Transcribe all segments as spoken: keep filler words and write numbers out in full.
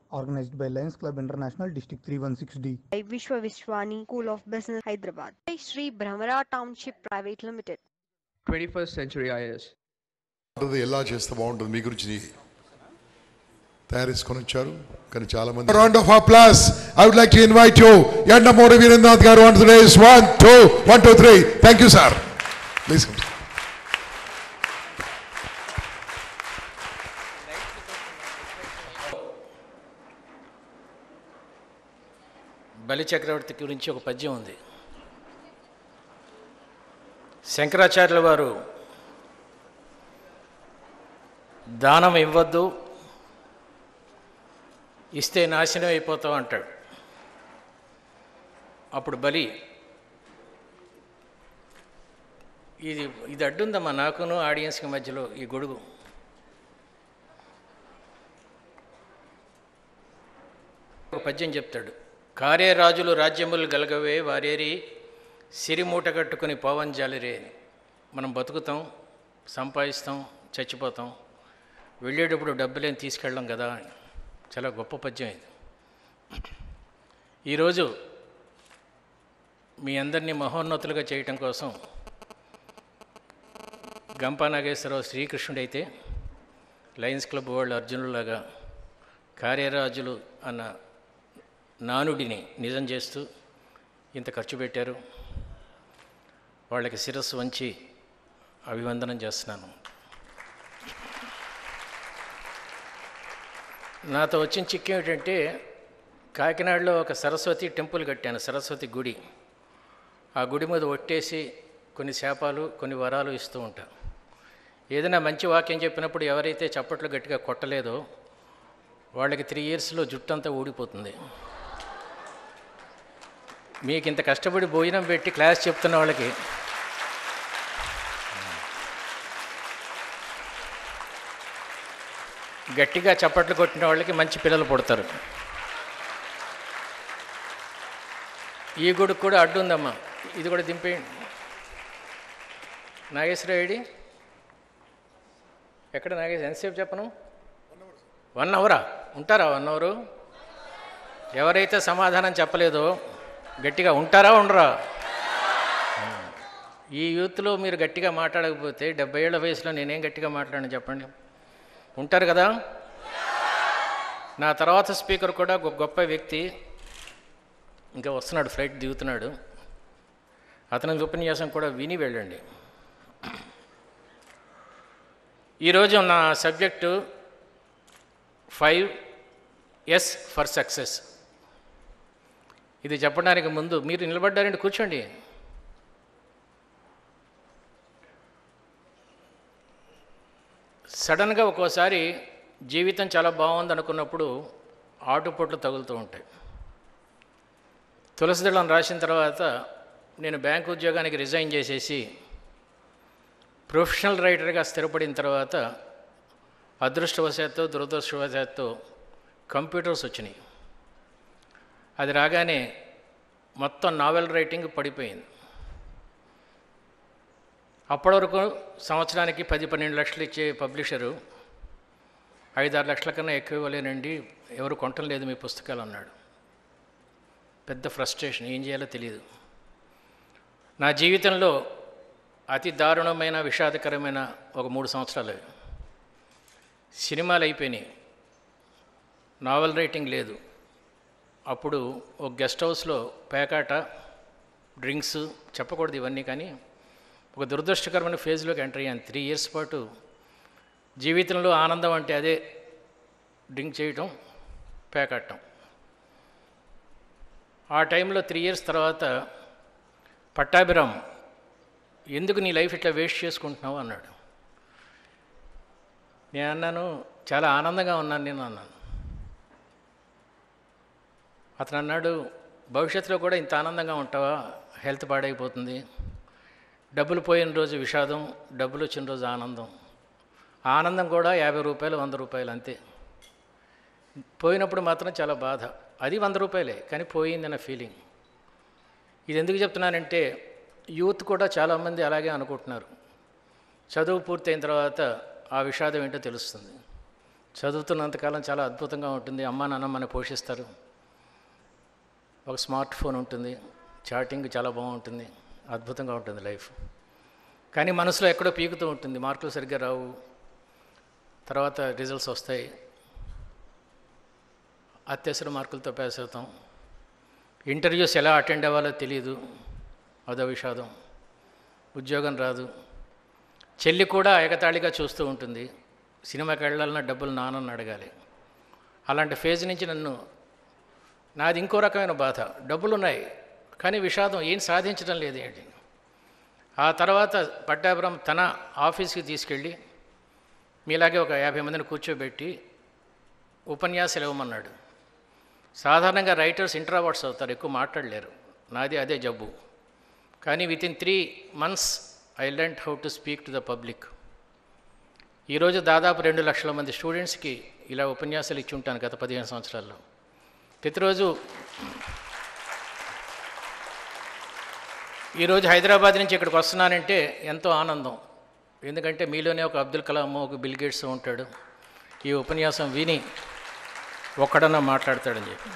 organized by Lions Club International, District three one six D. by Vishwa Vishwani School of Business, Hyderabad. By Sri Brahmara Township Private Limited. twenty-first Century I A S. ఎలా చేస్తే బాగుంటుంది మీ గురించి తయారు చేసుకొని వచ్చారు కానీ చాలా మంది round of applause I would like to invite you Yandamuri Veerendranath garu on today's one two one two three thank you sir please come Bali Chakravarthi గురించి ఒక పద్యం ఉంది. శంకరాచార్యుల వారు దానం ఇవ్వద్దు, ఇస్తే నాశనం అయిపోతావు అంటాడు. అప్పుడు బలి ఇది ఇది అడ్డుందమ్మా నాకును ఆడియన్స్కి మధ్యలో ఈ గొడుగు. ఒక పద్యం చెప్తాడు. కారే రాజులు రాజ్యములు గలగవే వారేరి సిరిమూట కట్టుకుని పవన్ జాలిరే. మనం బతుకుతాం, సంపాదిస్తాం, చచ్చిపోతాం, వెళ్ళేటప్పుడు డబ్బులేం తీసుకెళ్ళం కదా. చాలా గొప్ప పద్యం ఇది. ఈరోజు మీ అందరినీ మహోన్నతులుగా చేయటం కోసం గంపా నాగేశ్వరరావు శ్రీకృష్ణుడైతే లయన్స్ క్లబ్ వాళ్ళు అర్జునులాగా కార్యరాజులు అన్న నానుడిని నిజం చేస్తూ ఇంత ఖర్చు పెట్టారు. వాళ్ళకి శిరస్సు వంచి అభివందనం చేస్తున్నాను. నాతో వచ్చిన చిక్కు ఏమిటంటే కాకినాడలో ఒక సరస్వతి టెంపుల్ కట్టాను, సరస్వతి గుడి. ఆ గుడి మీద ఒట్టేసి కొన్ని శాపాలు కొన్ని వరాలు ఇస్తూ ఉంటాను. ఏదైనా మంచి వాక్యం చెప్పినప్పుడు ఎవరైతే చప్పట్లు గట్టిగా కొట్టలేదో వాళ్ళకి త్రీ ఇయర్స్లో జుట్టు అంతా ఊడిపోతుంది. మీకు ఇంత కష్టపడి భోజనం పెట్టి క్లాస్ చెప్తున్న వాళ్ళకి గట్టిగా చప్పట్లు కొట్టిన వాళ్ళకి మంచి పిల్లలు పుడతారు. ఈ గుడికి కూడా అడ్డు ఉందమ్మా, ఇది కూడా దింపేయండి. నాగేశ్వరరెడ్డి ఎక్కడ? నాగేశ్వర ఎంతసేపు చెప్పను? వన్ అవరా ఉంటారా? వన్ అవరు ఎవరైతే సమాధానం చెప్పలేదో గట్టిగా ఉంటారా ఉండరా? ఈ యూత్లో మీరు గట్టిగా మాట్లాడకపోతే డెబ్బై ఏళ్ళ వయసులో నేనేం గట్టిగా మాట్లాడను చెప్పండి? ఉంటారు కదా. నా తర్వాత స్పీకర్ కూడా ఒక గొప్ప వ్యక్తి, ఇంకా వస్తున్నాడు, ఫ్లైట్ దిగుతున్నాడు. అతని ఉపన్యాసం కూడా విని వెళ్ళండి. ఈరోజు నా subject five S for success. ఇది చెప్పడానికి ముందు మీరు నిలబడ్డారండి, కూర్చోండి. సడన్గా ఒక్కోసారి జీవితం చాలా బాగుంది అనుకున్నప్పుడు ఆటుపోట్లు తగులుతూ ఉంటాయి. తులసిదళం రాసిన తర్వాత నేను బ్యాంకు ఉద్యోగానికి రిజైన్ చేసేసి ప్రొఫెషనల్ రైటర్గా స్థిరపడిన తర్వాత అదృష్టవశాత్తు దురదృష్టవశాత్తు కంప్యూటర్స్ వచ్చినాయి. అది రాగానే మొత్తం నావెల్ రైటింగ్ పడిపోయింది. అప్పటి వరకు సంవత్సరానికి పది పన్నెండు లక్షలు ఇచ్చే పబ్లిషరు ఐదారు లక్షల కన్నా ఎక్కువ ఇవ్వలేనండి, ఎవరు కొనటం లేదు మీ పుస్తకాలు అన్నాడు. పెద్ద ఫ్రస్ట్రేషన్, ఏం చేయాలో తెలియదు. నా జీవితంలో అతి దారుణమైన విషాదకరమైన ఒక మూడు సంవత్సరాలు. సినిమాలు అయిపోయినాయి, నావెల్ రైటింగ్ లేదు. అప్పుడు ఒక గెస్ట్ హౌస్లో పేకాట, డ్రింక్స్, చెప్పకూడదు ఇవన్నీ, కానీ ఒక దురదృష్టకరమైన ఫేజ్లోకి ఎంటర్ అయ్యాను. త్రీ ఇయర్స్ పాటు జీవితంలో ఆనందం అంటే అదే, డ్రింక్ చేయటం, పేకాటం. ఆ టైంలో త్రీ ఇయర్స్ తర్వాత పట్టాభిరామ్, ఎందుకు నీ లైఫ్ ఇట్లా వేస్ట్ చేసుకుంటున్నావు అన్నాడు. నేను అన్నాను, చాలా ఆనందంగా ఉన్నాను నేను అన్నాను. అతను అన్నాడు, భవిష్యత్తులో కూడా ఇంత ఆనందంగా ఉంటావా? హెల్త్ పాడైపోతుంది. డబ్బులు పోయిన రోజు విషాదం, డబ్బులు వచ్చిన రోజు ఆనందం. ఆనందం కూడా యాభై రూపాయలు వంద రూపాయలు అంతే. పోయినప్పుడు మాత్రం చాలా బాధ, అది వంద రూపాయలే కానీ పోయిందన్న ఫీలింగ్. ఇది ఎందుకు చెప్తున్నానంటే యూత్ కూడా చాలామంది అలాగే అనుకుంటున్నారు. చదువు పూర్తయిన తర్వాత ఆ విషాదం ఏంటో తెలుస్తుంది. చదువుతున్నంతకాలం చాలా అద్భుతంగా ఉంటుంది. అమ్మా నాన్న మన పోషిస్తారు. ఒక స్మార్ట్ ఫోన్ ఉంటుంది, చాటింగ్ చాలా బాగుంటుంది, అద్భుతంగా ఉంటుంది లైఫ్. కానీ మనసులో ఎక్కడో పీకుతూ ఉంటుంది, మార్కులు సరిగ్గా రావు, తర్వాత రిజల్ట్స్ వస్తాయి, అత్యవసర మార్కులతో పాస్ అవుతాం, ఇంటర్వ్యూస్ ఎలా అటెండ్ అవ్వాలో తెలియదు, అదో విషాదం, ఉద్యోగం రాదు, చెల్లి కూడా ఎగతాళిగా చూస్తూ ఉంటుంది, సినిమాకి వెళ్ళాలన్నా డబ్బులు నాన్నని అడగాలి. అలాంటి ఫేజ్ నుంచి నన్ను నాది ఇంకో రకమైన బాధ. డబ్బులు ఉన్నాయి కానీ విషాదం, ఏం సాధించడం లేదు ఏంటి. ఆ తర్వాత పట్టాభిరం తన ఆఫీస్కి తీసుకెళ్ళి మీలాగే ఒక యాభై మందిని కూర్చోబెట్టి ఉపన్యాసాలు ఇవ్వమన్నాడు. సాధారణంగా రైటర్స్ ఇంట్రావర్ట్స్ అవుతారు, ఎక్కువ మాట్లాడలేరు. నాది అదే జబ్బు. కానీ within three months I learned how to speak to the public. ఈరోజు దాదాపు రెండు లక్షల మంది స్టూడెంట్స్కి ఇలా ఉపన్యాసాలు ఇచ్చి ఉంటాను గత పదిహేను సంవత్సరాల్లో. ప్రతిరోజు ఈరోజు హైదరాబాద్ నుంచి ఇక్కడికి వస్తున్నానంటే ఎంతో ఆనందం. ఎందుకంటే మీలోనే ఒక అబ్దుల్ కలాం, ఒక బిల్ గేట్స్ ఉంటాడు, ఈ ఉపన్యాసం విని ఒక్కడన్నా మాట్లాడతాడని చెప్పి.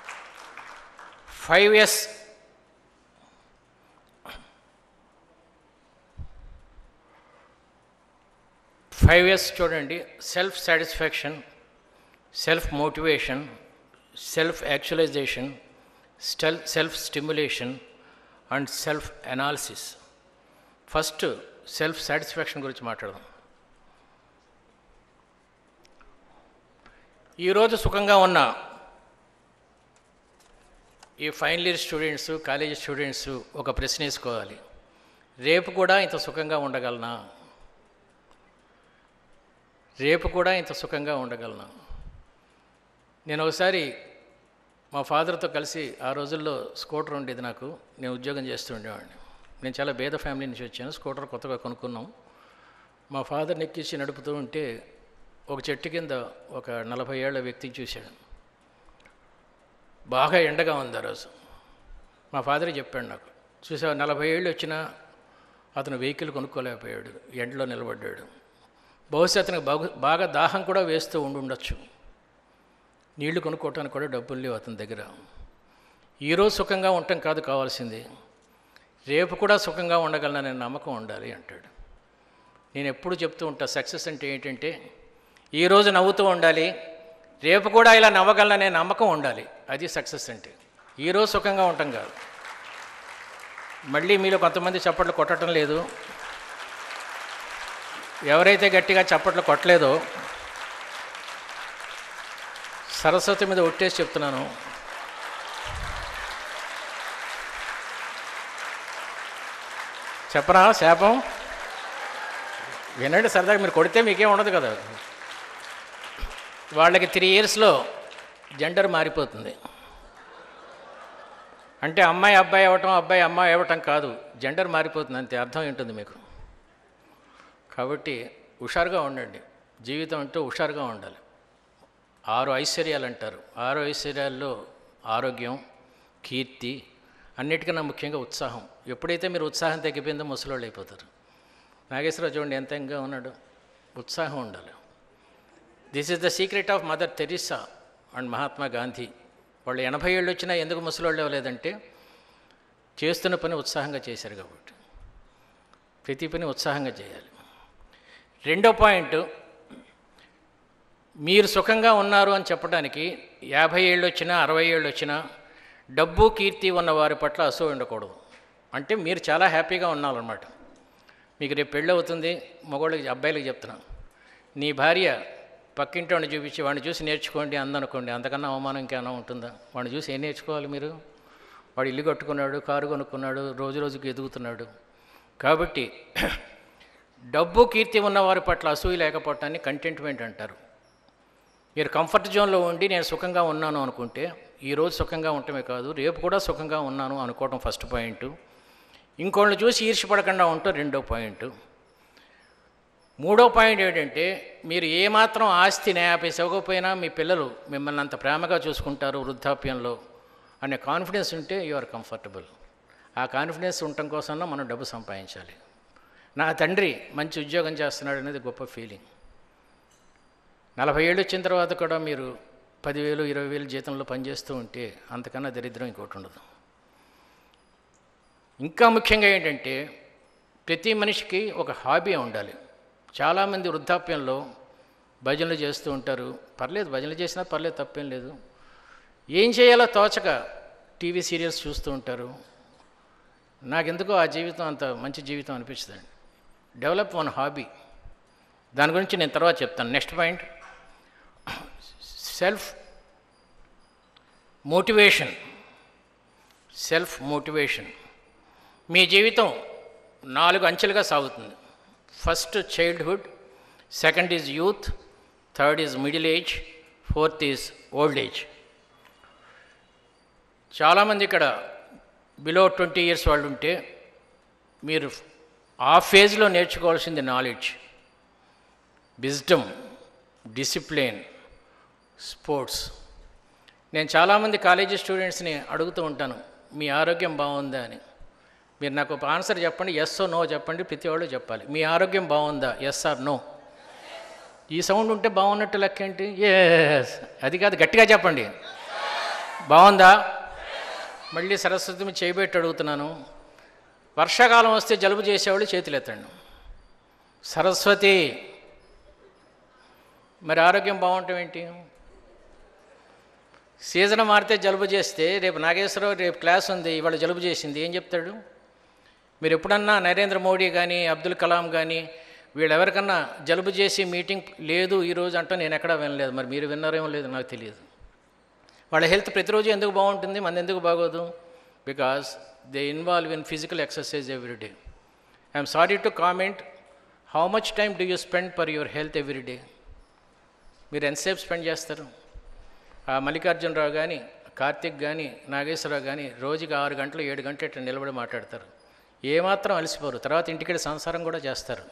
ఫైవ్ ఇయర్స్ ఫైవ్ ఇయర్స్ చూడండి, self satisfaction, self motivation, self actualization, self self stimulation and self analysis. First self satisfaction గురించి మాట్లాడదాం. ఈరోజు సుఖంగా ఉన్న ఈ final year students, college students ఒక ప్రశ్న వేసుకోవాలి, రేపు కూడా ఇంత సుఖంగా ఉండగలనా? రేపు కూడా ఇంత సుఖంగా ఉండగలనా? నేను ఒకసారి మా ఫాదర్తో కలిసి, ఆ రోజుల్లో స్కూటర్ ఉండేది నాకు, నేను ఉద్యోగం చేస్తూ ఉండేవాడిని. నేను చాలా పేద ఫ్యామిలీ నుంచి వచ్చాను, స్కూటర్ కొత్తగా కొనుక్కున్నాం. మా ఫాదర్ని ఎక్కించి నడుపుతూ ఉంటే ఒక చెట్టు కింద ఒక నలభై ఏళ్ల వ్యక్తిని చూశాడు. బాగా ఎండగా ఉంది ఆ రోజు. మా ఫాదర్ చెప్పాడు నాకు, చూసా నలభై ఏళ్ళు వచ్చినా అతను వెహికల్ కొనుక్కోలేకపోయాడు, ఎండలో నిలబడ్డాడు. బహుశా అతనికి బాగు బాగా దాహం కూడా వేస్తూ ఉండి ఉండొచ్చు. నీళ్లు కొనుక్కోవటానికి కూడా డబ్బులు లేవు అతని దగ్గర. ఈరోజు సుఖంగా ఉండటం కాదు కావాల్సింది, రేపు కూడా సుఖంగా ఉండగలననే నమ్మకం ఉండాలి అంటాడు. నేను ఎప్పుడు చెప్తూ ఉంటా, సక్సెస్ అంటే ఏంటంటే ఈరోజు నవ్వుతూ ఉండాలి, రేపు కూడా ఇలా నవ్వగలననే నమ్మకం ఉండాలి. అది సక్సెస్ అంటే. ఈరోజు సుఖంగా ఉండటం కాదు. మళ్ళీ మీలో కొంతమంది చప్పట్లు కొట్టడం లేదు. ఎవరైతే గట్టిగా చప్పట్లు కొట్టలేదో సరస్వతి మీద ఒట్టేసి చెప్తున్నాను, చెప్పరా శాపం? వినండి సరదాగా, మీరు కొడితే మీకేం ఉండదు కదా. వాళ్ళకి త్రీ ఇయర్స్లో జెండర్ మారిపోతుంది. అంటే అమ్మాయి అబ్బాయి అవ్వటం, అబ్బాయి అమ్మాయి అవ్వటం కాదు, జెండర్ మారిపోతుంది అంతే. అర్థం ఏంటుంది మీకు? కాబట్టి హుషారుగా ఉండండి. జీవితం అంటూ హుషారుగా ఉండాలి. ఆరు ఐశ్వర్యాలు అంటారు. ఆరు ఐశ్వర్యాల్లో ఆరోగ్యం, కీర్తి, అన్నిటికన్నా ముఖ్యంగా ఉత్సాహం. ఎప్పుడైతే మీరు ఉత్సాహం తగ్గిపోయిందో ముసలోళ్ళు అయిపోతారు. నాగేశ్వరరావు చూడండి ఎంత ఎంగా ఉన్నాడు. ఉత్సాహం ఉండాలి. This is the secret of Mother Teresa and Mahatma Gandhi. వాళ్ళు ఎనభై ఏళ్ళు వచ్చినా ఎందుకు ముసలోళ్ళు అవ్వలేదంటే చేస్తున్న పని ఉత్సాహంగా చేశారు కాబట్టి. ప్రతి పని ఉత్సాహంగా చేయాలి. రెండో పాయింట్, మీరు సుఖంగా ఉన్నారు అని చెప్పడానికి యాభై ఏళ్ళు వచ్చినా అరవై ఏళ్ళు వచ్చినా డబ్బు కీర్తి ఉన్న వారి పట్ల అసూయ ఉండకూడదు. అంటే మీరు చాలా హ్యాపీగా ఉన్నారన్నమాట. మీకు రేపు పెళ్ళి అవుతుంది, మగవాళ్ళకి అబ్బాయిలకి చెప్తున్నాను, నీ భార్య పక్కింటి వాడిని చూపించి వాడిని చూసి నేర్చుకోండి అందనుకోండి, అంతకన్నా అవమానం ఇంకేమైనా ఉంటుందా? వాడిని చూసి ఏం నేర్చుకోవాలి మీరు? వాడు ఇల్లు కట్టుకున్నాడు, కారు కొనుక్కున్నాడు, రోజు రోజుకి ఎదుగుతున్నాడు. కాబట్టి డబ్బు కీర్తి ఉన్న వారి పట్ల అసూయ లేకపోవటాన్ని కంటెంట్మెంట్ అంటారు. మీరు కంఫర్ట్ జోన్లో ఉండి నేను సుఖంగా ఉన్నాను అనుకుంటే ఈరోజు సుఖంగా ఉండటమే కాదు, రేపు కూడా సుఖంగా ఉన్నాను అనుకోవటం ఫస్ట్ పాయింట్. ఇంకోళ్ళని చూసి ఈర్ష్యపడకుండా ఉండటం రెండో పాయింట్. మూడో పాయింట్ ఏంటంటే మీరు ఏమాత్రం ఆస్తి యాభై ఇవ్వకపోయినా మీ పిల్లలు మిమ్మల్ని అంత ప్రేమగా చూసుకుంటారు వృద్ధాప్యంలో అనే కాన్ఫిడెన్స్ ఉంటే యు ఆర్ కంఫర్టబుల్. ఆ కాన్ఫిడెన్స్ ఉండటం కోసమన్నా మనం డబ్బు సంపాదించాలి. నా తండ్రి మంచి ఉద్యోగం చేస్తున్నాడు అనేది గొప్ప ఫీలింగ్. నలభై ఏళ్ళు వచ్చిన తర్వాత కూడా మీరు పదివేలు ఇరవై వేలు జీతంలో పనిచేస్తూ ఉంటే అంతకన్నా దరిద్రం ఇంకోటి ఉండదు. ఇంకా ముఖ్యంగా ఏంటంటే ప్రతి మనిషికి ఒక హాబీ ఉండాలి. చాలామంది వృద్ధాప్యంలో భజనలు చేస్తూ ఉంటారు. పర్లేదు, భజనలు చేసినా పర్లేదు, తప్పేం లేదు. ఏం చేయాలో తోచక టీవీ సీరియల్స్ చూస్తూ ఉంటారు. నాకెందుకో ఆ జీవితం అంత మంచి జీవితం అనిపిస్తుందండి. Develop one hobby. దాని గురించి నేను తర్వాత చెప్తాను. Next point, self motivation. Self motivation. మీ జీవితం నాలుగు అంచెలుగా సాగుతుంది. First childhood, second is youth, third is middle age, fourth is old age. చాలామంది ఇక్కడ బిలో ట్వంటీ ఇయర్స్ వాళ్ళు ఉంటే మీరు ఆ ఫేజ్లో నేర్చుకోవాల్సింది నాలెడ్జ్, విజ్డమ్, డిసిప్లిన్, స్పోర్ట్స్. నేను చాలామంది కాలేజీ స్టూడెంట్స్ని అడుగుతూ ఉంటాను, మీ ఆరోగ్యం బాగుందా అని. మీరు నాకు ఒక ఆన్సర్ చెప్పండి, ఎస్ ఓ నో చెప్పండి. ప్రతి వాళ్ళు చెప్పాలి, మీ ఆరోగ్యం బాగుందా, ఎస్ ఆర్ నో. ఈ సౌండ్ ఉంటే బాగున్నట్టు లెక్క ఏంటి? ఎస్. అది కాదు, గట్టిగా చెప్పండి, బాగుందా. మళ్ళీ సరస్వతి మీద చేయబెట్టి అడుగుతున్నాను, వర్షాకాలం వస్తే జలుబు చేసేవాళ్ళు చేతులు ఎత్తండి. సరస్వతి. మరి ఆరోగ్యం బాగుంటాం ఏంటి? సీజన్ మారితే జలుబు చేస్తే రేపు నాగేశ్వరరావు రేపు క్లాస్ ఉంది, ఇవాళ జలుబు చేసింది, ఏం చెప్తాడు? మీరు ఎప్పుడన్నా నరేంద్ర మోడీ కానీ అబ్దుల్ కలాం కానీ వీళ్ళు ఎవరికన్నా జలుబు చేసి మీటింగ్ లేదు ఈరోజు అంటే నేను ఎక్కడా వినలేదు. మరి మీరు విన్నారేమో లేదు నాకు తెలియదు. వాళ్ళ హెల్త్ ప్రతిరోజు ఎందుకు బాగుంటుంది, మన ఎందుకు బాగోదు? Because they involve in physical exercise every day. I'm sorry to comment, how much time do you spend for your health every day? మీరు ఎంతసేపు స్పెండ్ చేస్తారు? ఆ మల్లికార్జునరావు కానీ కార్తిక్ కానీ నాగేశ్వరరావు కానీ రోజుకి ఆరు గంటలు ఏడు గంటలు ఇట్లా నిలబడి మాట్లాడతారు. ఏమాత్రం అలసిపోరు. తర్వాత ఇంటికి సంసారం కూడా చేస్తారు.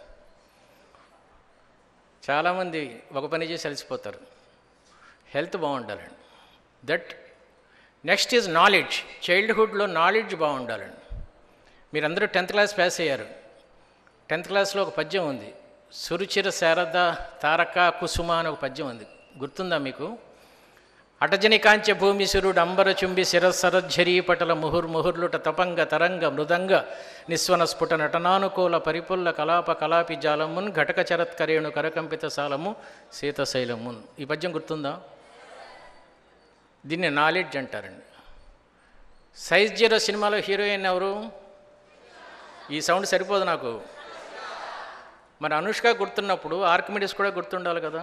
చాలామంది ఒక పని చేసి అలసిపోతారు. హెల్త్ బాగుండాలండి. That next is knowledge. చైల్డ్హుడ్లో నాలెడ్జ్ బాగుండాలండి. మీరందరూ టెన్త్ క్లాస్ పాస్ అయ్యారు. టెన్త్ క్లాస్లో ఒక పద్యం ఉంది, సురుచిర శారద తారక కుసుమ అని ఒక పద్యం ఉంది, గుర్తుందా మీకు? అటజని కాంచె భూమి సురుడు అంబర చుంబి శిరస్సరఝరీ పటల ముహుర్ముహుర్లుట తపంగ తరంగ మృదంగ నిస్వన స్ఫుట నటనానుకూల పరిపుల్ల కలాప కలాపి జాలమున్ ఘటక చరత్కరేణు కరకంపిత సాలము శీతశైలమున్. ఈ పద్యం గుర్తుందా? దీన్ని నాలెడ్జ్ అంటారండి. సైజ్ జీరో సినిమాలో హీరోయిన్ ఎవరు? ఈ సౌండ్ సరిపోదు నాకు. మరి అనుష్క గుర్తున్నప్పుడు ఆర్కిమిడిస్ కూడా గుర్తుండాలి కదా.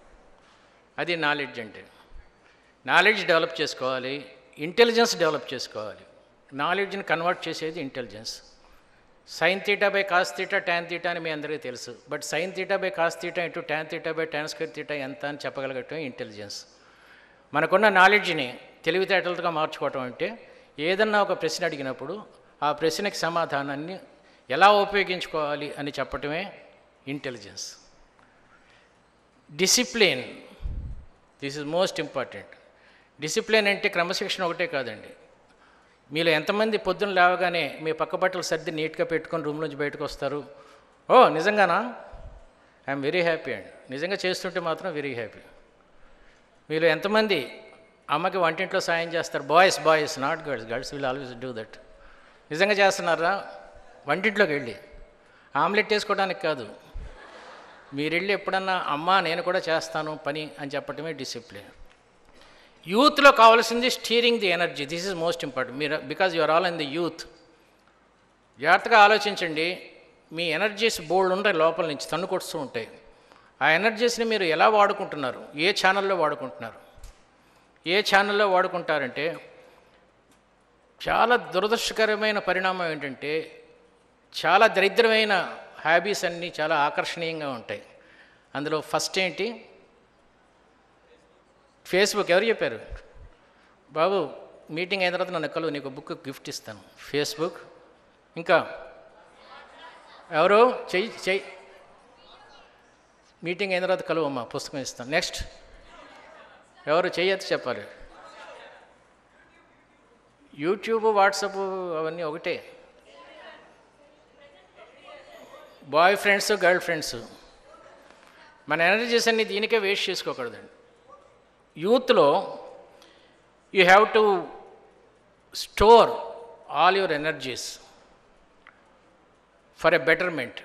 అది నాలెడ్జ్ అంటే. నాలెడ్జ్ డెవలప్ చేసుకోవాలి, ఇంటెలిజెన్స్ డెవలప్ చేసుకోవాలి. నాలెడ్జ్ని కన్వర్ట్ చేసేది intelligence. Sine theta by cos theta tan theta అని మీ అందరికీ తెలుసు. But sine theta by cos theta into tan theta by tan square theta ఎంత అని చెప్పగలగటం ఇంటెలిజెన్స్. మనకున్న నాలెడ్జ్ని తెలివితేటలుగా మార్చుకోవటం అంటే ఏదన్నా ఒక ప్రశ్న అడిగినప్పుడు ఆ ప్రశ్నకి సమాధానాన్ని ఎలా ఉపయోగించుకోవాలి అని చెప్పటమే intelligence. Discipline, this is most important. Discipline అంటే క్రమశిక్షణ ఒకటే కాదండి. మీలో ఎంతమంది పొద్దున్న లేవగానే మీ పక్క బట్టలు సర్ది నీట్గా పెట్టుకొని రూమ్ నుంచి బయటకు వస్తారు? ఓ నిజంగానా? ఐఎమ్ వెరీ హ్యాపీ అండి. నిజంగా చేస్తుంటే మాత్రం వెరీ హ్యాపీ. మీలో ఎంతమంది అమ్మకి వంటింట్లో సాయం చేస్తారు? Boys boys not girls. Girls will always do that. నిజంగా చేస్తున్నారా? వంటింట్లోకి వెళ్ళి ఆమ్లెట్ వేసుకోవడానికి కాదు, మీరు వెళ్ళి ఎప్పుడన్నా అమ్మా నేను కూడా చేస్తాను పని అని చెప్పటమే డిసిప్లిన్. యూత్లో కావాల్సింది steering the energy. This is most important. మీరు because you are all in the youth. జాగ్రత్తగా ఆలోచించండి. మీ ఎనర్జీస్ బోల్డ్ ఉంటాయి, లోపల నుంచి తన్నుకొస్తూ ఉంటాయి. ఆ ఎనర్జీస్ని మీరు ఎలా వాడుకుంటున్నారు? ఏ ఛానల్లో వాడుకుంటున్నారు? ఏ ఛానల్లో వాడుకుంటారంటే చాలా దురదృష్టకరమైన పరిణామం ఏంటంటే చాలా దరిద్రమైన హ్యాబీస్ అన్నీ చాలా ఆకర్షణీయంగా ఉంటాయి. అందులో ఫస్ట్ ఏంటి? ఫేస్బుక్. ఎవరు చెప్పారు? బాబు మీటింగ్ అయిన తర్వాత నన్ను కలువు, నీకు బుక్ గిఫ్ట్ ఇస్తాను. ఫేస్బుక్. ఇంకా ఎవరు? చెయ్యి చెయ్యి మీటింగ్ అయిన తర్వాత కలువు అమ్మా, పుస్తకం ఇస్తాను. నెక్స్ట్ ఎవరు? చెయ్యొచ్చు చెప్పాలి. యూట్యూబ్, వాట్సాప్ అవన్నీ ఒకటే. Boyfriends, girlfriends. మన ఎనర్జీస్ అన్ని దీనికే వేస్ట్ చేసుకోకూడదండి. యూత్లో you have to store all your energies for a betterment.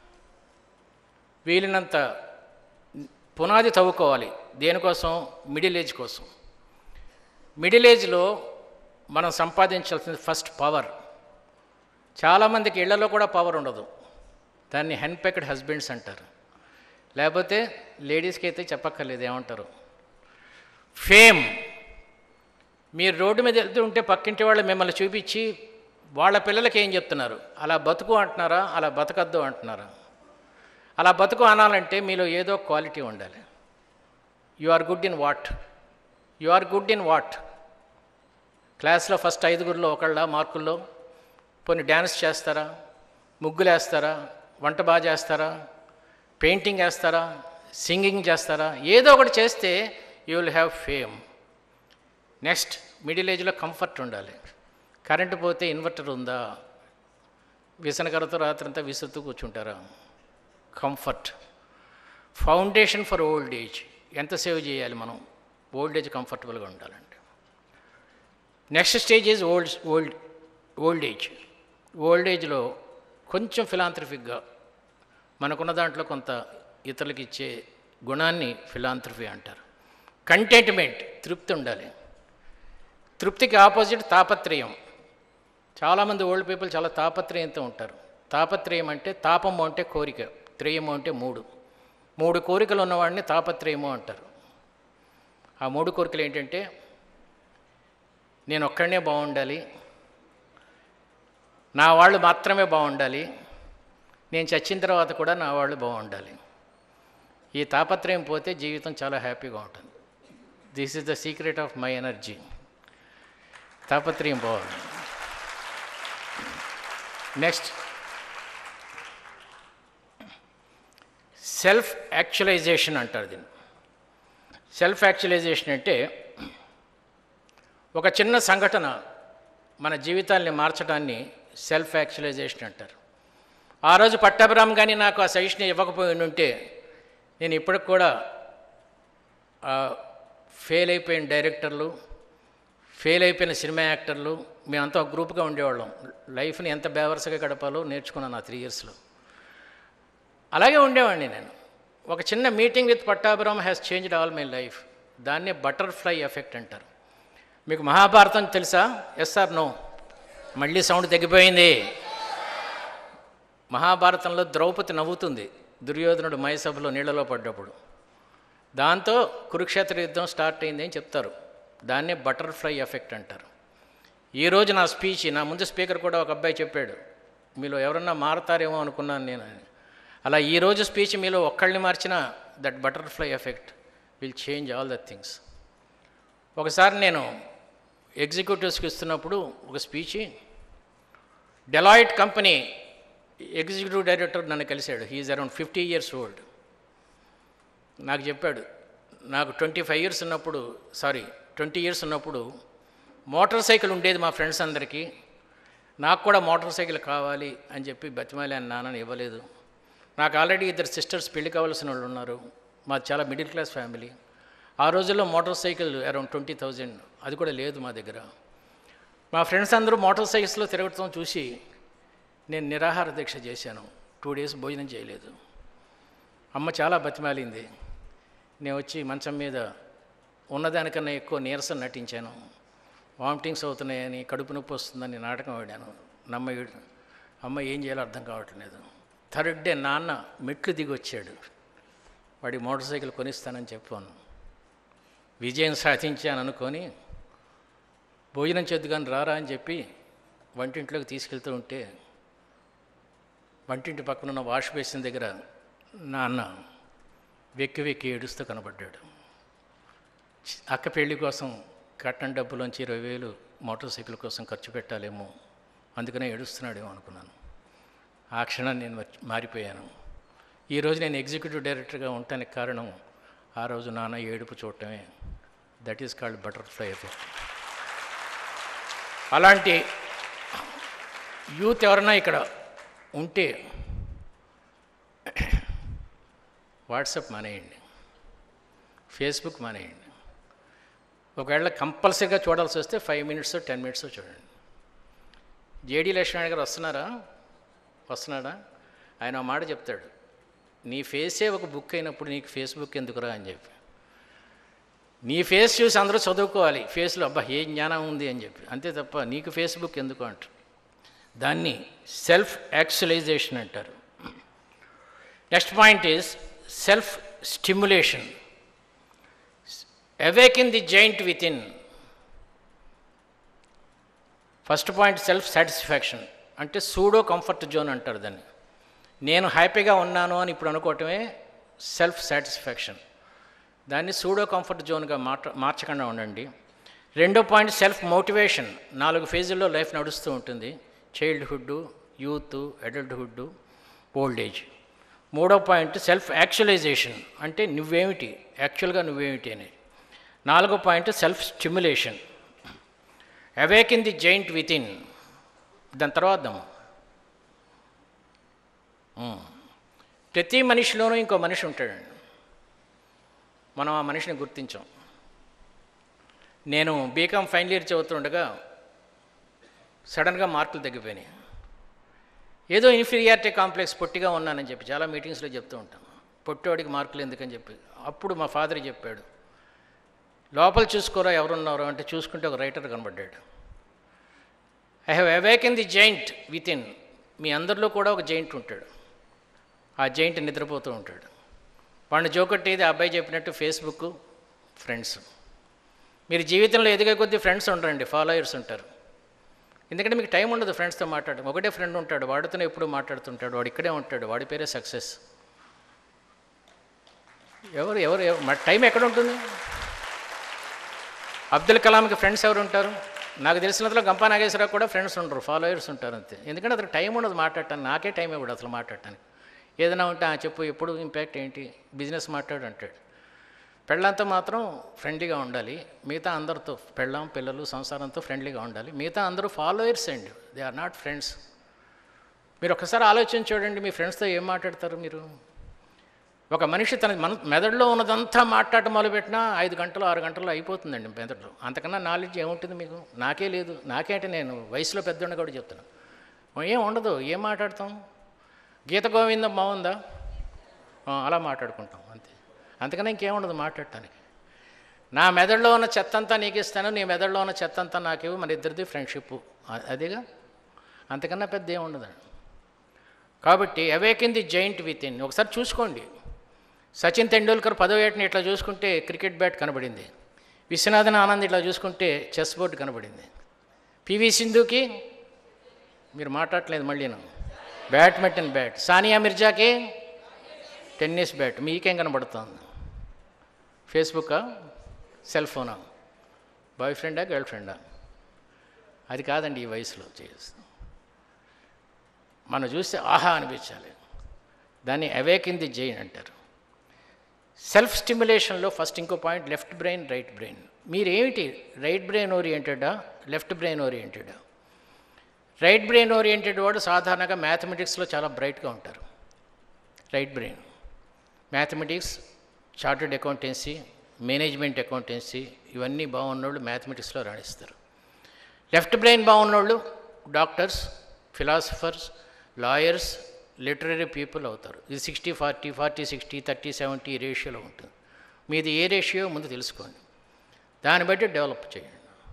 వీలినంత పునాది తవ్వుకోవాలి. దేనికోసం? మిడిల్ ఏజ్ కోసం. మిడిల్ ఏజ్లో మనం సంపాదించాల్సింది ఫస్ట్ పవర్. చాలామందికి ఇళ్లలో కూడా పవర్ ఉండదు. దాన్ని హెన్పెక్డ్ హస్బెండ్స్ అంటారు. లేకపోతే లేడీస్కి అయితే చెప్పక్కర్లేదు, ఏమంటారు, ఫేమ్. మీరు రోడ్డు మీద వెళ్తూ ఉంటే పక్కింటి వాళ్ళు మిమ్మల్ని చూపించి వాళ్ళ పిల్లలకి ఏం చెప్తున్నారు? అలా బతుకు అంటున్నారా, అలా బతకద్దు అంటున్నారా? అలా బతుకు అనాలంటే మీలో ఏదో క్వాలిటీ ఉండాలి. You are good in what? You are good in what? క్లాస్లో ఫస్ట్ ఐదుగురిలో ఒకళ్ళ మార్కుల్లో పోనీ డ్యాన్స్ చేస్తారా, ముగ్గులు వేస్తారా, వంట బాగా చేస్తారా, పెయింటింగ్ వేస్తారా, సింగింగ్ చేస్తారా? ఏదో ఒకటి చేస్తే you will have fame. Next, middle ఏజ్లో కంఫర్ట్ ఉండాలి. కరెంటు పోతే ఇన్వర్టర్ ఉందా? విసనకరతో రాత్రంతా విసురుతూ కూర్చుంటారా? Comfort. Foundation for old age. ఎంత సేవ్ చేయాలి మనం ఓల్డ్ ఏజ్ కంఫర్టబుల్గా ఉండాలంటే? Next stage is old old old age. Old ఏజ్లో కొంచెం ఫిలాంథ్రఫిక్గా మనకున్న దాంట్లో కొంత ఇతరులకు ఇచ్చే గుణాన్ని ఫిలాంథ్రఫీ అంటారు. కంటెంట్మెంట్, తృప్తి ఉండాలి. తృప్తికి ఆపోజిట్ తాపత్రయం. చాలామంది ఓల్డ్ పీపుల్ చాలా తాపత్రయంతో ఉంటారు. తాపత్రయం అంటే తాపము అంటే కోరిక, త్రయము అంటే మూడు. మూడు కోరికలు ఉన్నవాడిని తాపత్రయము అంటారు. ఆ మూడు కోరికలు ఏంటంటే, నేను ఒక్కడనే బాగుండాలి, నా వాళ్ళు మాత్రమే బాగుండాలి, నేను చచ్చిన తర్వాత కూడా నా వాళ్ళు బాగుండాలి. ఈ తాపత్రయం పోతే జీవితం చాలా హ్యాపీగా ఉంటుంది. This is the secret of my energy. తాపత్రయం పోవాలి. నెక్స్ట్, సెల్ఫ్ యాక్చువలైజేషన్ అంటారు దీన్ని. సెల్ఫ్ యాక్చువలైజేషన్ అంటే ఒక చిన్న సంఘటన మన జీవితాల్ని మార్చడాన్ని సెల్ఫ్ యాక్చువలైజేషన్ అంటారు. ఆ రోజు పట్టాభిరామ్ కానీ నాకు ఆ సజెషన్ ఇవ్వకపోయి ఉంటే నేను ఇప్పటికి కూడా ఫెయిల్ అయిపోయిన డైరెక్టర్లు, ఫెయిల్ అయిపోయిన సినిమా యాక్టర్లు, మేమంతా ఒక గ్రూప్గా ఉండేవాళ్ళం. లైఫ్ని ఎంత బేవర్సగా గడపాలో నేర్చుకున్నాను ఆ త్రీ ఇయర్స్లో. అలాగే ఉండేవాడిని నేను. ఒక చిన్న meeting with Pattabhiram has changed all my life. దాన్నే బటర్ఫ్లై ఎఫెక్ట్ అంటారు. మీకు మహాభారతం తెలుసా? Yes or no? మళ్ళీ సౌండ్ తగ్గిపోయింది. మహాభారతంలో ద్రౌపది నవ్వుతుంది దుర్యోధనుడు మయసభలో నీళ్లలో పడ్డప్పుడు. దాంతో కురుక్షేత్ర యుద్ధం స్టార్ట్ అయింది అని చెప్తారు. దాన్నే బటర్ఫ్లై ఎఫెక్ట్ అంటారు. ఈరోజు నా స్పీచ్, నా ముందు స్పీకర్ కూడా ఒక అబ్బాయి చెప్పాడు, మీలో ఎవరన్నా మారతారేమో అనుకున్నాను నేను. అలా ఈరోజు స్పీచ్ మీలో ఒక్కళ్ళని మార్చినా that butterfly effect will change all the things. ఒకసారి నేను ఎగ్జిక్యూటివ్స్కి ఇస్తున్నప్పుడు ఒక speech, Deloitte company executive director నన్ను కలిశాడు. He's around fifty years old. నాకు చెప్పాడు, నాకు ట్వంటీ ఫైవ్ ఇయర్స్ ఉన్నప్పుడు సారీ ట్వంటీ ఇయర్స్ ఉన్నప్పుడు మోటార్ సైకిల్ ఉండేది మా ఫ్రెండ్స్ అందరికీ, నాకు కూడా మోటార్ సైకిల్ కావాలి అని చెప్పి బతిమాలి నాన్నని ఇవ్వలేదు. నాకు ఆల్రెడీ ఇద్దరు సిస్టర్స్ పెళ్లి కావాల్సిన వాళ్ళు ఉన్నారు. మాది చాలా మిడిల్ క్లాస్ ఫ్యామిలీ. ఆ రోజుల్లో motorcycle around twenty thousand, అది కూడా లేదు మా దగ్గర. మా ఫ్రెండ్స్ అందరూ మోటార్ సైకిల్స్లో తిరగటం చూసి నేను నిరాహార దీక్ష చేశాను. టూ డేస్ భోజనం చేయలేదు. అమ్మ చాలా బతిమాలింది. నేను వచ్చి మంచం మీద ఉన్నదానికన్నా ఎక్కువ నీరసం నటించాను. వామిటింగ్స్ అవుతున్నాయని, కడుపు నొప్పి వస్తుందని నాటకం ఆడాను. నమ్మ అమ్మ ఏం చేయాలో అర్థం కావట్లేదు. థర్డ్ డే నాన్న మెట్లు దిగి వచ్చాడు. వాడి మోటార్ సైకిల్ కొనిస్తానని చెప్పాను. విజయం సాధించాను అనుకొని భోజనం చేద్దుగాని రారా అని చెప్పి వంటింట్లోకి తీసుకెళ్తూ ఉంటే వంటింటి పక్కన ఉన్న వాష్ బేసిన్ దగ్గర నాన్న వెక్కి వెక్కి ఏడుస్తూ కనబడ్డాడు. అక్క పెళ్లి కోసం కట్నం డబ్బులోంచి ఇరవై వేలు మోటార్ సైకిల్ కోసం ఖర్చు పెట్టాలేమో, అందుకనే ఏడుస్తున్నాడేమో అనుకున్నాను. ఆ క్షణాన్ని నేను మారిపోయాను. ఈరోజు నేను ఎగ్జిక్యూటివ్ డైరెక్టర్గా ఉండటానికి కారణం ఆ రోజు నాన్న ఏడుపు చూడటమే. That is called butterfly effect. అలాంటి యూత్ ఎవరన్నా ఇక్కడ ఉంటే వాట్సాప్ మానేయండి, ఫేస్బుక్ మానేయండి. ఒకవేళ కంపల్సరీగా చూడాల్సి వస్తే ఫైవ్ మినిట్స్ టెన్ మినిట్స్ చూడండి. జేడీ లక్ష్మణ్ గారు వస్తున్నారా, వస్తున్నాడా? ఆయన మాట చెప్తాడు, నీ ఫేసే ఒక బుక్ అయినప్పుడు నీకు ఫేస్బుక్ ఎందుకురా అని చెప్పి. నీ ఫేస్ చూసి అందరూ చదువుకోవాలి, ఫేస్లో అబ్బా ఏ జ్ఞానం ఉంది అని చెప్పి, అంతే తప్ప నీకు ఫేస్బుక్ ఎందుకు అంటారు. దాన్ని సెల్ఫ్ యాక్చువలైజేషన్ అంటారు. Next point is self stimulation. Awaken the giant within. First point self satisfaction, అంటే సూడో కంఫర్ట్ జోన్ అంటారు దాన్ని. నేను హ్యాపీగా ఉన్నాను అని ఇప్పుడు అనుకోవటమే సెల్ఫ్ సాటిస్ఫాక్షన్. దాన్ని సూడో కంఫర్ట్ జోన్గా మార్చ మార్చకుండా ఉండండి. రెండో పాయింట్ సెల్ఫ్ మోటివేషన్. నాలుగు ఫేజుల్లో లైఫ్ నడుస్తూ ఉంటుంది, childhood, youth, adulthood, old age. మూడో పాయింట్ సెల్ఫ్ యాక్చువలైజేషన్, అంటే నువ్వేమిటి, యాక్చువల్గా నువ్వేమిటి అని. నాలుగో point self stimulation, awaken the giant within. దాని తర్వాత ప్రతి మనిషిలోనూ ఇంకో మనిషి ఉంటాడండి, మనం ఆ మనిషిని గుర్తించాం. నేను బీకామ్ ఫైనల్ ఇయర్ చదువుతుండగా సడన్గా మార్కులు తగ్గిపోయినాయి. ఏదో ఇన్ఫీరియారిటీ కాంప్లెక్స్, పొట్టిగా ఉన్నానని చెప్పి చాలా మీటింగ్స్లో చెప్తూ ఉంటాను, పొట్టివాడికి మార్కులు ఎందుకని చెప్పి. అప్పుడు మా ఫాదర్ చెప్పాడు, లోపల చూసుకోరా ఎవరున్నారో అంటే చూసుకుంటే ఒక రైటర్ కనబడ్డాడు. I have awaken the giant within. మీ అందరిలో కూడా ఒక జైంట్ ఉంటాడు, ఆ జైంట్ నిద్రపోతూ ఉంటాడు. వాడిని జోకొట్టేది ఆ అబ్బాయి చెప్పినట్టు ఫేస్బుక్, ఫ్రెండ్స్. మీరు జీవితంలో ఎదిగే కొద్దీ ఫ్రెండ్స్ ఉండరండి, ఫాలోయర్స్ ఉంటారు. ఎందుకంటే మీకు టైం ఉండదు ఫ్రెండ్స్తో మాట్లాడడం. ఒకటే ఫ్రెండ్ ఉంటాడు, వాడితోనే ఎప్పుడు మాట్లాడుతుంటాడు, వాడు ఇక్కడే ఉంటాడు, వాడి పేరే సక్సెస్. ఎవరు ఎవరు ఎవరు టైం ఎక్కడ ఉంటుంది? అబ్దుల్ కలాంకి ఫ్రెండ్స్ ఎవరు ఉంటారు? నాకు తెలిసినంతలో గంపా నాగేశ్వరరావు కూడా ఫ్రెండ్స్ ఉండరు, ఫాలోయర్స్ ఉంటారు అంతే. ఎందుకంటే అతను టైం ఉండదు మాట్లాడటానికి, నాకే టైం ఇవ్వడు అసలు మాట్లాడటానికి. ఏదైనా ఉంటే చెప్పు, ఎప్పుడు ఇంపాక్ట్ ఏంటి, బిజినెస్ మాట్లాడు అంటాడు. పెళ్ళంతో మాత్రం ఫ్రెండ్లీగా ఉండాలి, మిగతా అందరితో, పెళ్ళం పిల్లలు సంసారంతో ఫ్రెండ్లీగా ఉండాలి. మిగతా అందరూ ఫాలోయర్స్ అండి, దే ఆర్ నాట్ ఫ్రెండ్స్. మీరు ఒకసారి ఆలోచన చూడండి, మీ ఫ్రెండ్స్తో ఏం మాట్లాడతారు మీరు? ఒక మనిషి తన మన మెదడులో ఉన్నదంతా మాట్లాడటం మొదలుపెట్టినా ఐదు గంటలు ఆరు గంటలు అయిపోతుందండి మెదడులో. అంతకన్నా నాలెడ్జ్ ఏముంటుంది మీకు? నాకే లేదు. నాకేంటే నేను వయసులో పెద్దోడిని కూడా చెప్తున్నాను, ఏం ఉండదు. ఏం మాట్లాడతాం? గీత గోవిందం బాగుందా, అలా మాట్లాడుకుంటాం అంతే. అంతకన్నా ఇంకేముండదు మాట్లాడటానికి. నా మెదడులో ఉన్న చెత్తంతా నీకు ఇస్తాను, నీ మెదడులో ఉన్న చెత్తంతా నాకేవు, మన ఇద్దరిది ఫ్రెండ్షిప్, అదేగా. అంతకన్నా పెద్ద ఏముండదండి. కాబట్టి awaken the giant within. ఒకసారి చూసుకోండి, సచిన్ తెండూల్కర్ పదో ఏటని ఇట్లా చూసుకుంటే క్రికెట్ బ్యాట్ కనబడింది, విశ్వనాథన్ ఆనంద్ ఇట్లా చూసుకుంటే చెస్ బోర్డు కనబడింది, పివి సింధుకి మీరు మాట్లాడలేదు మళ్ళీ నేను బ్యాడ్మింటన్ బ్యాట్, సానియా మిర్జాకి టెన్నిస్ బ్యాట్. మీకేం కనబడుతుంది? ఫేస్బుక్కా, సెల్ ఫోనా, బాయ్ ఫ్రెండా, గర్ల్ ఫ్రెండా? అది కాదండి ఈ వయసులో చేస్తాం. మనం చూస్తే ఆహా అనిపించాలి. దాన్ని అవేకెన్ ది జైన్ అంటారు. సెల్ఫ్ స్టిమ్యులేషన్లో ఫస్ట్ ఇంకో point left brain, right brain. మీరేమిటి, రైట్ బ్రెయిన్ ఓరియంటెడా, లెఫ్ట్ బ్రెయిన్ ఓరియంటెడా? రైట్ బ్రెయిన్ ఓరియంటెడ్ వాడు సాధారణంగా మ్యాథమెటిక్స్లో చాలా బ్రైట్గా ఉంటారు. Right brain, mathematics, chartered accountancy, management accountancy, ఇవన్నీ బాగున్నోళ్ళు మ్యాథమెటిక్స్లో రాణిస్తారు. లెఫ్ట్ బ్రెయిన్ బాగున్నోళ్ళు doctors, philosophers, lawyers, literary people అవుతారు. ఇది sixty forty, forty sixty, thirty seventy రేషియోలో ఉంటుంది. మీది ఏ రేషియో ముందు తెలుసుకోండి, దాన్ని బట్టి డెవలప్ చేయండి.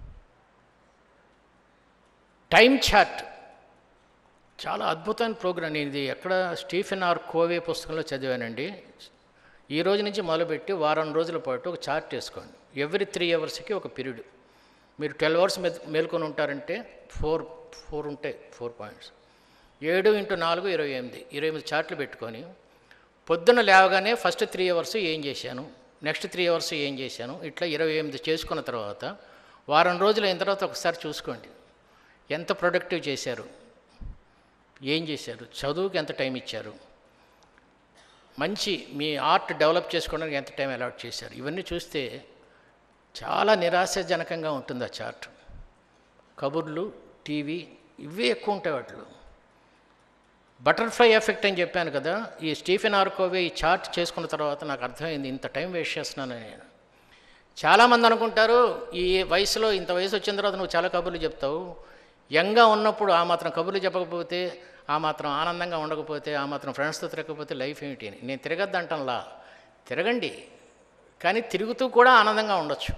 టైం చార్ట్ చాలా అద్భుతమైన ప్రోగ్రామ్. నేను ఇది ఎక్కడ స్టీఫెన్ ఆర్ కోవే పుస్తకంలో చదివానండి. ఈ రోజు నుంచి మొదలుపెట్టి వారం రోజుల పాటు ఒక చార్ట్ వేసుకోండి. ఎవ్రీ త్రీ అవర్స్కి ఒక పీరియడ్. మీరు ట్వెల్వ్ అవర్స్ మేల్కొని ఉంటారంటే ఫోర్ ఫోర్ ఉంటాయి, ఫోర్ పాయింట్స్. ఏడు ఇంటూ నాలుగు ఇరవై ఎనిమిది ఇరవై ఎనిమిది చార్ట్లు పెట్టుకొని పొద్దున్న లేవగానే ఫస్ట్ త్రీ అవర్స్ ఏం చేశాను, నెక్స్ట్ త్రీ అవర్స్ ఏం చేశాను, ఇట్లా ఇరవై ఎనిమిది చేసుకున్న తర్వాత వారం రోజులు అయిన తర్వాత ఒకసారి చూసుకోండి ఎంత ప్రొడక్టివ్ చేశారు, ఏం చేశారు, చదువుకి ఎంత టైం ఇచ్చారు, మంచి మీ ఆర్ట్ డెవలప్ చేసుకోవడానికి ఎంత టైం అలాట్ చేశారు. ఇవన్నీ చూస్తే చాలా నిరాశాజనకంగా ఉంటుంది ఆ చార్ట్. కబుర్లు, టీవీ ఇవే ఎక్కువ ఉంటాయి వాటిలో. బటర్ఫ్లై ఎఫెక్ట్ అని చెప్పాను కదా, ఈ స్టీఫెన్ ఆర్కోవే ఈ చార్ట్ చేసుకున్న తర్వాత నాకు అర్థమైంది ఇంత టైం వేస్ట్ చేస్తున్నాను నేను. చాలామంది అనుకుంటారు ఈ వయసులో, ఇంత వయసు వచ్చిన తర్వాత నువ్వు చాలా కబుర్లు చెప్తావు, యంగ్గా ఉన్నప్పుడు ఆ మాత్రం కబుర్లు చెప్పకపోతే, ఆ మాత్రం ఆనందంగా ఉండకపోతే, ఆ మాత్రం ఫ్రెండ్స్తో తిరగకపోతే లైఫ్ ఏమిటి అని. నేను తిరగద్దంటంలా, తిరగండి, కానీ తిరుగుతూ కూడా ఆనందంగా ఉండొచ్చు.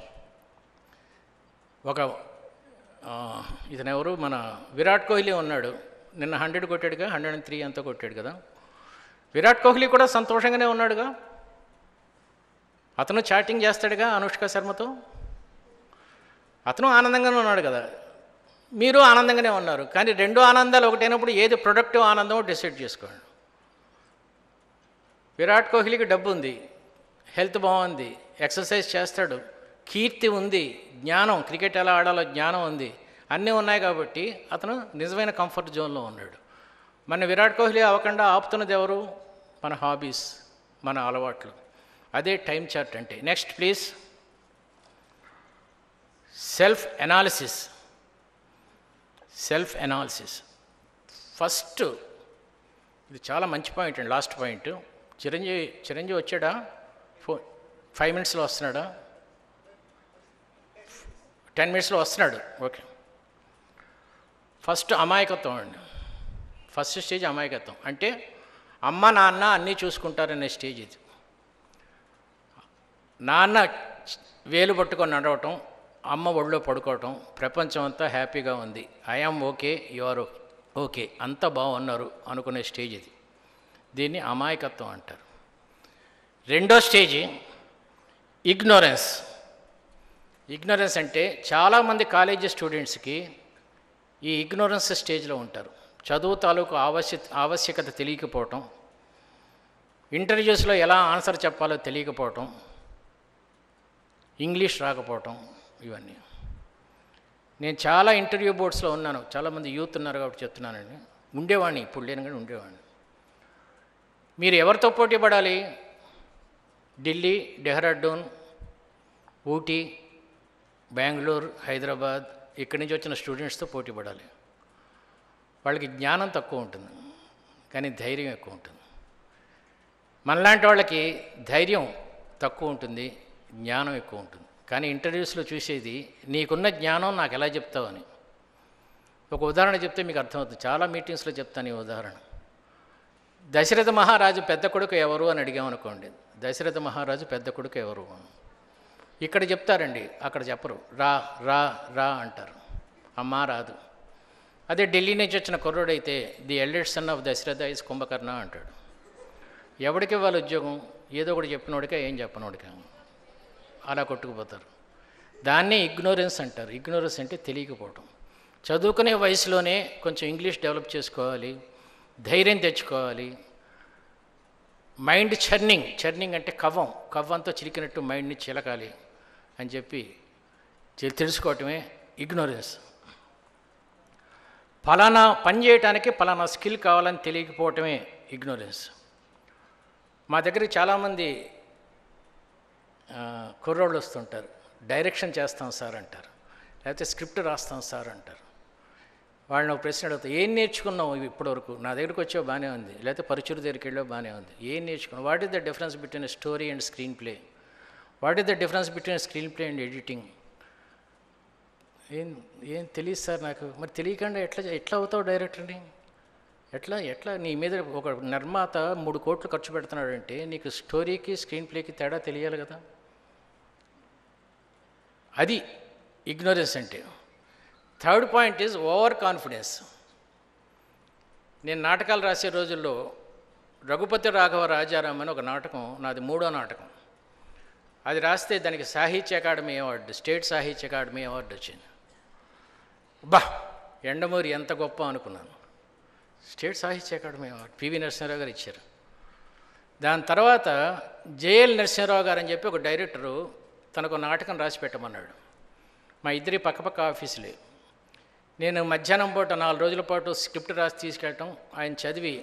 ఒక ఇతను ఎవరు, మన విరాట్ కోహ్లీ ఉన్నాడు, నిన్న హండ్రెడ్ కొట్టాడుగా, హండ్రెడ్ అండ్ త్రీ అంతా కొట్టాడు కదా. విరాట్ కోహ్లీ కూడా సంతోషంగానే ఉన్నాడుగా, అతను చాటింగ్ చేస్తాడుగా అనుష్క శర్మతో, అతను ఆనందంగానే ఉన్నాడు కదా, మీరు ఆనందంగానే ఉన్నారు. కానీ రెండు ఆనందాలు ఒకటైనప్పుడు ఏది ప్రొడక్టివ్ ఆనందమో డిసైడ్ చేసుకోండి. విరాట్ కోహ్లీకి డబ్బు ఉంది, హెల్త్ బాగుంది, ఎక్సర్సైజ్ చేస్తాడు, కీర్తి ఉంది, జ్ఞానం, క్రికెట్ ఎలా ఆడాలో జ్ఞానం ఉంది, అన్నీ ఉన్నాయి కాబట్టి అతను నిజమైన కంఫర్ట్ జోన్లో ఉన్నాడు. మన విరాట్ కోహ్లీ అవ్వకుండా ఆపుతున్నది ఎవరు? మన హాబీస్, మన అలవాట్లు. అదే టైం చార్ట్ అంటే. Next please. Self analysis. Self analysis first, ఇది చాలా మంచి పాయింట్ అండి, లాస్ట్ పాయింట్. చిరంజీవి చిరంజీవి వచ్చాడా? ఫోన్ ఫైవ్ మినిట్స్లో వస్తున్నాడా? టెన్ మినిట్స్లో వస్తున్నాడు. ఓకే. ఫస్ట్ అమాయకత్వం అండి. ఫస్ట్ స్టేజ్ అమాయకత్వం. అంటే అమ్మ నాన్న అన్నీ చూసుకుంటారనే స్టేజ్ ఇది. నాన్న వేలు పట్టుకొని నడవటం, అమ్మ ఒళ్ళో పడుకోవటం, ప్రపంచం అంతా హ్యాపీగా ఉంది, I'm okay, you are okay, అంతా బాగున్నారు అనుకునే స్టేజ్ ఇది. దీన్ని అమాయకత్వం అంటారు. రెండో స్టేజ్ ఇగ్నోరెన్స్. ఇగ్నోరెన్స్ అంటే చాలామంది కాలేజీ స్టూడెంట్స్కి ఈ ఇగ్నోరెన్స్ స్టేజ్లో ఉంటారు. చదువు తాలూకు ఆవశ్య ఆవశ్యకత తెలియకపోవటం, ఇంటర్వ్యూస్లో ఎలా ఆన్సర్ చెప్పాలో తెలియకపోవటం, ఇంగ్లీష్ రాకపోవటం, ఇవన్నీ. నేను చాలా ఇంటర్వ్యూ బోర్డ్స్లో ఉన్నాను, చాలామంది యూత్ ఉన్నారు కాబట్టి చెప్తున్నానండి. ఉండేవాడిని, ఇప్పుడు లేను కానీ ఉండేవాడిని. మీరు ఎవరితో పోటీ పడాలి? ఢిల్లీ, డెహ్రాడూన్, ఊటీ, బెంగళూరు, హైదరాబాద్, ఇక్కడి నుంచి వచ్చిన స్టూడెంట్స్తో పోటీ పడాలి. వాళ్ళకి జ్ఞానం తక్కువ ఉంటుంది కానీ ధైర్యం ఎక్కువ ఉంటుంది. మనలాంటి వాళ్ళకి ధైర్యం తక్కువ ఉంటుంది, జ్ఞానం ఎక్కువ ఉంటుంది. కానీ ఇంటర్వ్యూస్లో చూసేది నీకున్న జ్ఞానం నాకు ఎలా చెప్తావు అని. ఒక ఉదాహరణ చెప్తే మీకు అర్థమవుతుంది. చాలా మీటింగ్స్లో చెప్తాను ఈ ఉదాహరణ. దశరథ మహారాజు పెద్ద కొడుకు ఎవరు అని అడిగామనుకోండి, దశరథ మహారాజు పెద్ద కొడుకు ఎవరు ఇక్కడ చెప్తారండి, అక్కడ చెప్పరు. రా రా రా అంటారు, అమ్మా రాదు. అదే ఢిల్లీ నుంచి వచ్చిన కుర్రోడైతే the eldest son of Dasharatha is Kumbhakarna అంటాడు. ఎవడికి ఇవ్వాలి ఉద్యోగం? ఏదో ఒకటి చెప్పినోడికా, ఏం చెప్పనోడికా, అలా కొట్టుకుపోతారు. దాన్నే ఇగ్నోరెన్స్ అంటారు. ఇగ్నోరెన్స్ అంటే తెలియకపోవటం. చదువుకునే వయసులోనే కొంచెం ఇంగ్లీష్ డెవలప్ చేసుకోవాలి, ధైర్యం తెచ్చుకోవాలి. మైండ్ చర్నింగ్, చర్నింగ్ అంటే కవ్వం, కవ్వంతో చిరికినట్టు మైండ్ని చిలకాలి అని చెప్పి తెలుసుకోవటమే ఇగ్నోరెన్స్. ఫలానా పని చేయటానికి ఫలానా స్కిల్ కావాలని తెలియకపోవటమే ఇగ్నోరెన్స్. మా దగ్గరికి చాలామంది కుర్రోళ్ళు వస్తుంటారు. డైరెక్షన్ చేస్తాం సార్ అంటారు, లేకపోతే స్క్రిప్ట్ రాస్తాం సార్ అంటారు. వాళ్ళని ఒక ప్రశ్న అడుగుతాం, ఏం నేర్చుకున్నావు ఇప్పటివరకు? నా దగ్గరికి వచ్చావు బాగానే ఉంది, లేకపోతే పరుచురు దగ్గరికి వెళ్ళావు బాగానే ఉంది, ఏం నేర్చుకున్నావు? What is the difference between story and screenplay? What is the difference between screenplay and editing? ఏం ఏం తెలియదు సార్ నాకు. మరి తెలియకుండా ఎట్లా ఎట్లా అవుతావు డైరెక్టర్ని? ఎట్లా ఎట్లా నీ మీద ఒక నిర్మాత మూడు కోట్లు ఖర్చు పెడుతున్నాడంటే నీకు స్టోరీకి స్క్రీన్ ప్లేకి తేడా తెలియాలి కదా. అది ఇగ్నోరెన్స్ అంటే. Third point is over confidence. నేను నాటకాలు రాసే రోజుల్లో రఘుపతి రాఘవ రాజారాం అని ఒక నాటకం, నాది మూడో నాటకం. అది రాస్తే దానికి Sahitya academy award, state Sahitya academy award వచ్చింది. బా, యండమూరి ఎంత గొప్ప అనుకున్నాను. State Sahitya academy award PV Narasimha Rao గారు ఇచ్చారు. దాని తర్వాత జేఎల్ నరసింహారావు గారు అని చెప్పి ఒక డైరెక్టరు తనకు నాటకం రాసి పెట్టమన్నాడు. మా ఇద్దరి పక్కపక్క ఆఫీసులే. నేను మధ్యాహ్నం పూట నాలుగు రోజుల పాటు స్క్రిప్ట్ రాసి తీసుకెళ్ళటం, ఆయన చదివి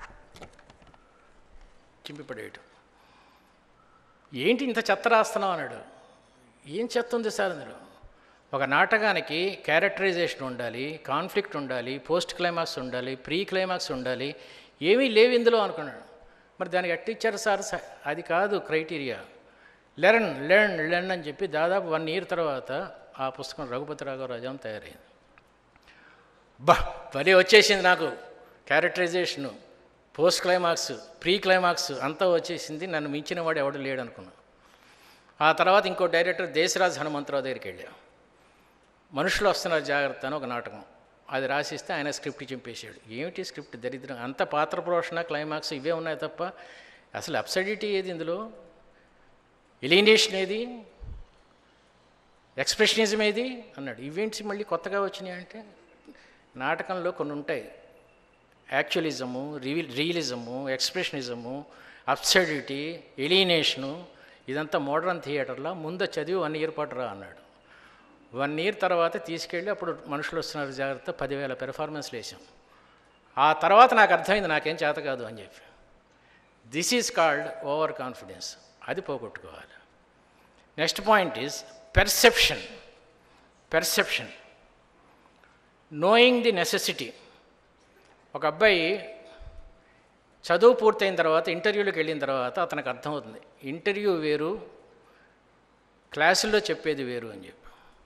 చింపిపడేయటం. ఏంటి ఇంత చెత్త రాస్తున్నావు అన్నాడు. ఏం చెత్త ఉంది సార్ అందులో? ఒక నాటకానికి క్యారెక్టరైజేషన్ ఉండాలి, కాన్ఫ్లిక్ట్ ఉండాలి, పోస్ట్ క్లైమాక్స్ ఉండాలి, ప్రీ క్లైమాక్స్ ఉండాలి. ఏమీ లేవు ఇందులో అనుకున్నాడు. మరి దానికి ఎట్టిచ్చారు సార్? అది కాదు క్రైటీరియా. లెర్న్ లెర్న్ లెర్న్ అని చెప్పి దాదాపు వన్ ఇయర్ తర్వాత ఆ పుస్తకం రఘుపతి రాఘవరాజం తయారైంది. బా భలే వచ్చేసింది నాకు. Characterization, post climax, pre climax అంతా వచ్చేసింది. నన్ను మించిన వాడు ఎవడు లేడు అనుకున్నాను. ఆ తర్వాత ఇంకో డైరెక్టర్ దేశరాజ్ హనుమంతరావు దగ్గరికి వెళ్ళా. మనుషులు వస్తున్నారు జాగ్రత్త అని ఒక నాటకం, అది రాసిస్తే ఆయన స్క్రిప్ట్ చింపేశాడు. ఏమిటి స్క్రిప్ట్ దరిద్రం, అంత పాత్ర పోషణ క్లైమాక్స్ ఇవే ఉన్నాయి తప్ప అసలు అబ్సర్డిటీ ఏది ఇందులో, ఎలినేషన్ ఏది, ఎక్స్ప్రెషనిజం ఏది అన్నాడు. ఈవెంట్స్ మళ్ళీ కొత్తగా వచ్చినాయి అంటే నాటకంలో కొన్ని ఉంటాయి, యాక్చువలిజము, రియల్ రియలిజము, ఎక్స్ప్రెషనిజము, అబ్సర్డిటీ, ఎలినేషను, ఇదంతా మోడర్న్ థియేటర్లో ముందు చదివి వన్ ఇయర్ పాటు రా అన్నాడు. వన్ ఇయర్ తర్వాత తీసుకెళ్ళి అప్పుడు మనుషులు వస్తున్నారు జాగ్రత్త పదివేల పెర్ఫార్మెన్స్లు వేసాం. ఆ తర్వాత నాకు అర్థమైంది నాకేం చేత కాదు అని చెప్పి. This is called over confidence. అది పోగొట్టుకోవాలి. Next point is perception. Perception, knowing the necessity. ఒక అబ్బాయి చదువు పూర్తయిన తర్వాత ఇంటర్వ్యూలోకి వెళ్ళిన తర్వాత అతనికి అర్థమవుతుంది ఇంటర్వ్యూ వేరు, క్లాసుల్లో చెప్పేది వేరు అని చెప్పి.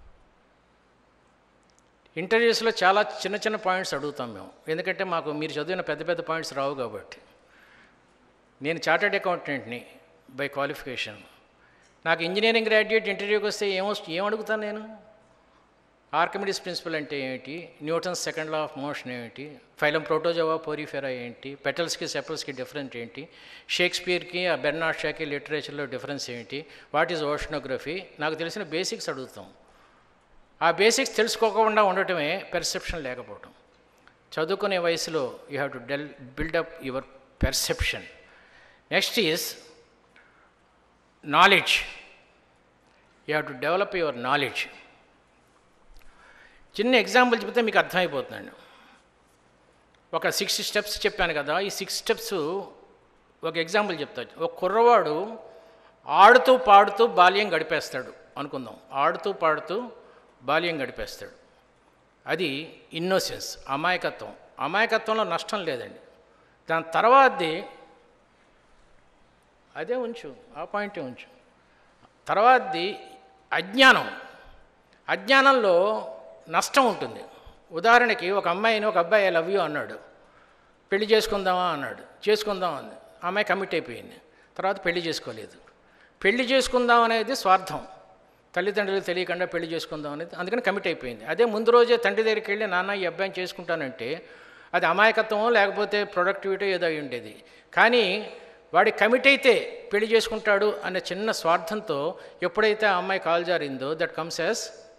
ఇంటర్వ్యూస్లో చాలా చిన్న చిన్న పాయింట్స్ అడుగుతాం మేము, ఎందుకంటే మాకు మీరు చదివిన పెద్ద పెద్ద పాయింట్స్ రావు కాబట్టి. నేను చార్టర్డ్ అకౌంటెంట్ని బై క్వాలిఫికేషన్. నాకు ఇంజనీరింగ్ గ్రాడ్యుయేట్ ఇంటర్వ్యూకి వస్తే ఏమో ఏం అడుగుతాను నేను? ఆర్కిమిడిస్ ప్రిన్సిపల్ అంటే ఏమిటి, Newton's second law of motion ఏమిటి, ఫైలం ప్రోటోజోవా పోరిఫెరా ఏంటి, పెటల్స్కి సెపల్స్కి డిఫరెంట్ ఏంటి, షేక్స్పియర్కి ఆ బెర్నార్డ్ షాకి లిటరేచర్లో డిఫరెన్స్ ఏంటి, వాట్ ఈజ్ ఓషనోగ్రఫీ, నాకు తెలిసిన బేసిక్స్ అడుగుతాం. ఆ బేసిక్స్ తెలుసుకోకుండా ఉండటమే పెర్సెప్షన్ లేకపోవటం. చదువుకునే వయసులో you have to del build up your perception. Next is knowledge. You have to develop your knowledge. చిన్న ఎగ్జాంపుల్ చెప్తే మీకు అర్థమైపోతుందండి. ఒక సిక్స్ స్టెప్స్ చెప్పాను కదా, ఈ సిక్స్ స్టెప్స్ ఒక ఎగ్జాంపుల్ చెప్తా. ఒక కుర్రవాడు ఆడుతూ పాడుతూ బాల్యం గడిపేస్తాడు అనుకుందాం. ఆడుతూ పాడుతూ బాల్యం గడిపేస్తాడు. అది ఇన్నోసెన్స్, అమాయకత్వం. అమాయకత్వంలో నష్టం లేదండి. దాని తర్వాతది అదే ఉంచు, ఆ పాయింటే ఉంచు. తర్వాతది అజ్ఞానం. అజ్ఞానంలో నష్టం ఉంటుంది. ఉదాహరణకి ఒక అమ్మాయిని ఒక అబ్బాయి ఐ లవ్ యూ అన్నాడు, పెళ్లి చేసుకుందామా అన్నాడు, చేసుకుందాం అంది. అమ్మాయి కమిట్ అయిపోయింది. తర్వాత పెళ్లి చేసుకోలేదు. పెళ్లి చేసుకుందాం అనేది స్వార్థం, తల్లిదండ్రులు తెలియకుండా పెళ్లి చేసుకుందాం అనేది, అందుకని కమిట్ అయిపోయింది. అదే ముందు రోజే తండ్రి దగ్గరికి వెళ్ళి నాన్న ఈ అబ్బాయిని చేసుకుంటానంటే అది అమాయకత్వమో లేకపోతే ప్రొడక్టివిటీ ఏదో అయి ఉండేది. కానీ వాడి కమిట్ అయితే పెళ్లి చేసుకుంటాడు అనే చిన్న స్వార్థంతో ఎప్పుడైతే ఆ అమ్మాయి కాల్ జారిందో that comes as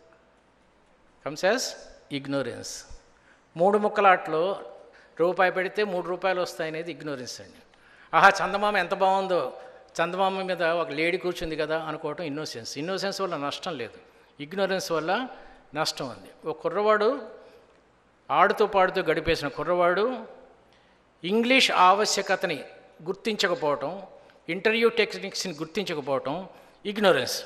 comes as ignorance. మూడు ముక్కలాట్లో రూపాయి పెడితే మూడు రూపాయలు వస్తాయనేది ఇగ్నోరెన్స్ అండి. ఆహా చందమామ ఎంత బాగుందో, చందమామ మీద ఒక లేడీ కూర్చుంది కదా అనుకోవటం ఇన్నోసెన్స్. ఇన్నోసెన్స్ వల్ల నష్టం లేదు, ఇగ్నోరెన్స్ వల్ల నష్టం ఉంది. ఒక కుర్రవాడు ఆడుతూ పాడుతూ గడిపేసిన కుర్రవాడు ఇంగ్లీష్ ఆవశ్యకతని గుర్తించకపోవటం, ఇంటర్వ్యూ టెక్నిక్స్ని గుర్తించకపోవటం ఇగ్నోరెన్స్.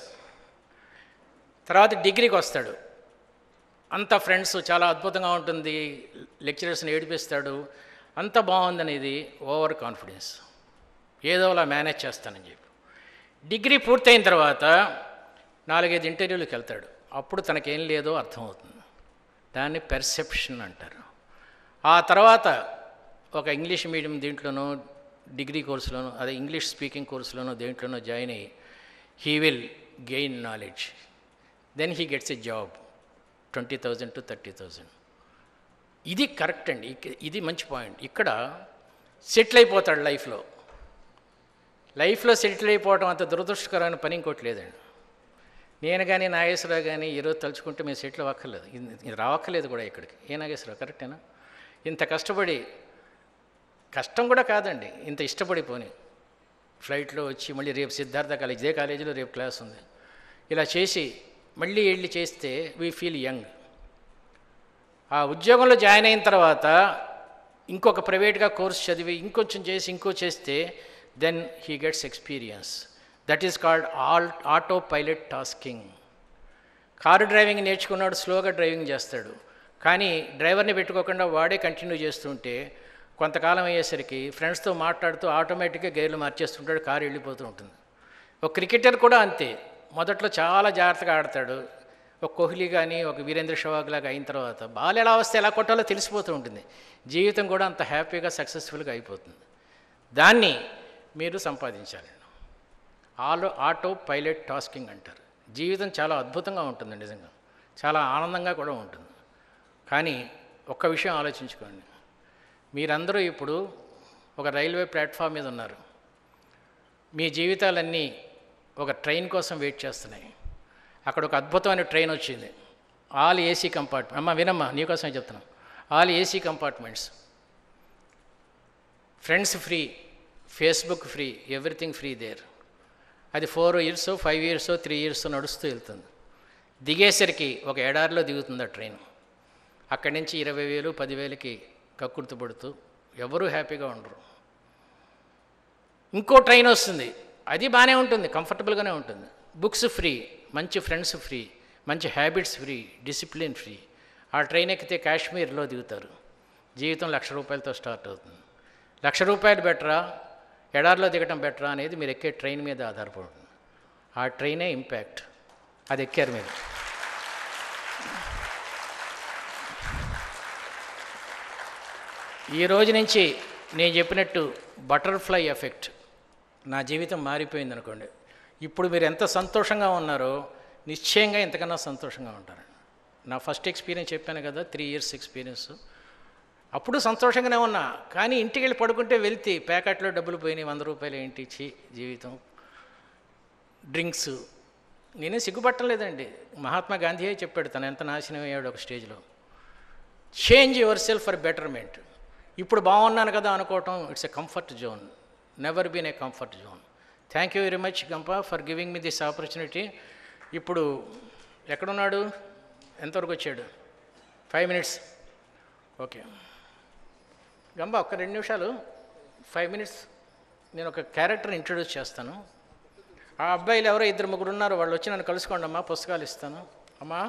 తర్వాత డిగ్రీకి వస్తాడు, అంత ఫ్రెండ్స్ చాలా అద్భుతంగా ఉంటుంది, లెక్చరర్స్ని ఏడిపిస్తాడు, అంత బాగుందనేది ఓవర్ కాన్ఫిడెన్స్. ఏదో అలా మేనేజ్ చేస్తానని చెప్పి డిగ్రీ పూర్తయిన తర్వాత నాలుగైదు ఇంటర్వ్యూలకు వెళ్తాడు. అప్పుడు తనకేం లేదో అర్థమవుతుంది. దాన్ని పెర్సెప్షన్ అంటారు. ఆ తర్వాత ఒక ఇంగ్లీష్ మీడియం దీంట్లోనో డిగ్రీ కోర్సులోనో అదే ఇంగ్లీష్ స్పీకింగ్ కోర్సులోనో దేంట్లోనో జాయిన్ అయ్యి he will gain knowledge. Then he gets a job twenty thousand to thirty thousand. ఇది కరెక్ట్ అండి, ఇది మంచి పాయింట్. ఇక్కడ సెటిల్ అయిపోతాడు లైఫ్లో. లైఫ్లో సెటిల్ అయిపోవడం అంత దురదృష్టకరమైన పని ఇంకోటి లేదండి. నేను కానీ నాగేశ్వరరావు కానీ ఈరోజు తలుచుకుంటే మేము సెటిల్ అవ్వక్కర్లేదు, ఇది రావక్కర్లేదు కూడా ఇక్కడికి. ఏ నాగేశ్వరరావు కరెక్టేనా? ఇంత కష్టపడి, కష్టం కూడా కాదండి, ఇంత ఇష్టపడిపోని ఫ్లైట్లో వచ్చి మళ్ళీ రేపు సిద్ధార్థ కాలేజ్, ఇదే కాలేజీలో రేపు క్లాస్ ఉంది, ఇలా చేసి మళ్ళీ వెళ్ళి చేస్తే వీ ఫీల్ యంగ్. ఆ ఉద్యోగంలో జాయిన్ అయిన తర్వాత ఇంకొక ప్రైవేట్గా కోర్స్ చదివి ఇంకొంచెం చేసి ఇంకో చేస్తే then he gets experience. That is called all autopilot tasking. Car driving నేర్చుకున్నాడు, స్లోగా డ్రైవింగ్ చేస్తాడు, కానీ డ్రైవర్ని పెట్టుకోకుండా వాడే కంటిన్యూ చేస్తుంటే కొంతకాలం అయ్యేసరికి ఫ్రెండ్స్తో మాట్లాడుతూ ఆటోమేటిక్గా గేర్లు మార్చేస్తుంటాడు, కారు వెళ్ళిపోతూ ఉంటుంది. ఒక క్రికెటర్ కూడా అంతే, మొదట్లో చాలా జాగ్రత్తగా ఆడతాడు. ఒక కోహ్లీ కానీ ఒక వీరేంద్ర సెహ్వాగ్ లాగా అయిన తర్వాత బాల్ ఎలా వస్తే ఎలా కొట్టాలో తెలిసిపోతూ ఉంటుంది. జీవితం కూడా అంత హ్యాపీగా సక్సెస్ఫుల్గా అయిపోతుంది. దాన్ని మీరు సంపాదించాలి. ఆలో ఆటో పైలట్ టాస్కింగ్ అంటారు. జీవితం చాలా అద్భుతంగా ఉంటుంది, నిజంగా చాలా ఆనందంగా కూడా ఉంటుంది. కానీ ఒక్క విషయం ఆలోచించుకోండి, మీరందరూ ఇప్పుడు ఒక రైల్వే ప్లాట్ఫామ్ మీద ఉన్నారు. మీ జీవితాలన్నీ ఒక ట్రైన్ కోసం వెయిట్ చేస్తున్నాయి. అక్కడ ఒక అద్భుతమైన ట్రైన్ వచ్చింది, ఆల్ ఏసీ కంపార్ట్మెంట్. అమ్మ వినమ్మా, నీకోసమే చెప్తున్నాం. All AC compartments, friends free, Facebook free, everything free there. అది four years five years three years నడుస్తూ వెళ్తుంది. దిగేసరికి ఒక ఎడారిలో దిగుతుంది ఆ ట్రైన్. అక్కడి నుంచి ఇరవై వేలు పదివేలకి కక్కుర్తి పడుతూ ఎవరూ హ్యాపీగా ఉండరు. ఇంకో ట్రైన్ వస్తుంది, అది బాగానే ఉంటుంది, కంఫర్టబుల్గానే ఉంటుంది. బుక్స్ ఫ్రీ, మంచి ఫ్రెండ్స్ ఫ్రీ, మంచి హ్యాబిట్స్ ఫ్రీ, డిసిప్లిన్ ఫ్రీ. ఆ ట్రైన్ ఎక్కితే కాశ్మీర్లో దిగుతారు. జీవితం లక్ష రూపాయలతో స్టార్ట్ అవుతుంది. లక్ష రూపాయలు బెటరా, ఎడారిలో దిగటం బెటరా అనేది మీరు ఎక్కే ట్రైన్ మీద ఆధారపడుతుంది. ఆ ట్రైనే ఇంపాక్ట్, అది ఎక్కారు మీరు. ఈ రోజు నుంచి నేను చెప్పినట్టు బటర్ఫ్లై ఎఫెక్ట్, నా జీవితం మారిపోయింది అనుకోండి. ఇప్పుడు మీరు ఎంత సంతోషంగా ఉన్నారో నిశ్చయంగా ఎంతకన్నా సంతోషంగా ఉంటారు. నా ఫస్ట్ ఎక్స్పీరియన్స్ చెప్పాను కదా, త్రీ ఇయర్స్ ఎక్స్పీరియన్స్. అప్పుడు సంతోషంగానే ఉన్నా, కానీ ఇంటికి వెళ్ళి పడుకుంటే వెళ్తే ప్యాకెట్లో డబ్బులు పోయినాయి, వంద రూపాయలు ఏంటి ఇచ్చి జీవితం. డ్రింక్స్, నేనే సిగ్గుపట్టం లేదండి. మహాత్మా గాంధీయే చెప్పాడు, తను ఎంత నాశనం అయ్యాడు ఒక స్టేజ్లో. Change yourself for betterment. ఇప్పుడు బాగున్నాను కదా అనుకోవటం, it's a comfort zone, never been a comfort zone. Thank you very much Gampa for giving me this opportunity. ఇప్పుడు ఎక్కడున్నాడు, ఎంతవరకు వచ్చాడు? ఫైవ్ మినిట్స్ ఓకే గంబ, ఒక్క రెండు నిమిషాలు, ఫైవ్ మినిట్స్ నేను ఒక క్యారెక్టర్ని ఇంట్రడ్యూస్ చేస్తాను. ఆ అబ్బాయిలు ఎవరో ఇద్దరు ముగ్గురు ఉన్నారు, వాళ్ళు వచ్చి నన్ను కలుసుకోండి అమ్మా, పుస్తకాలు ఇస్తాను. అమ్మా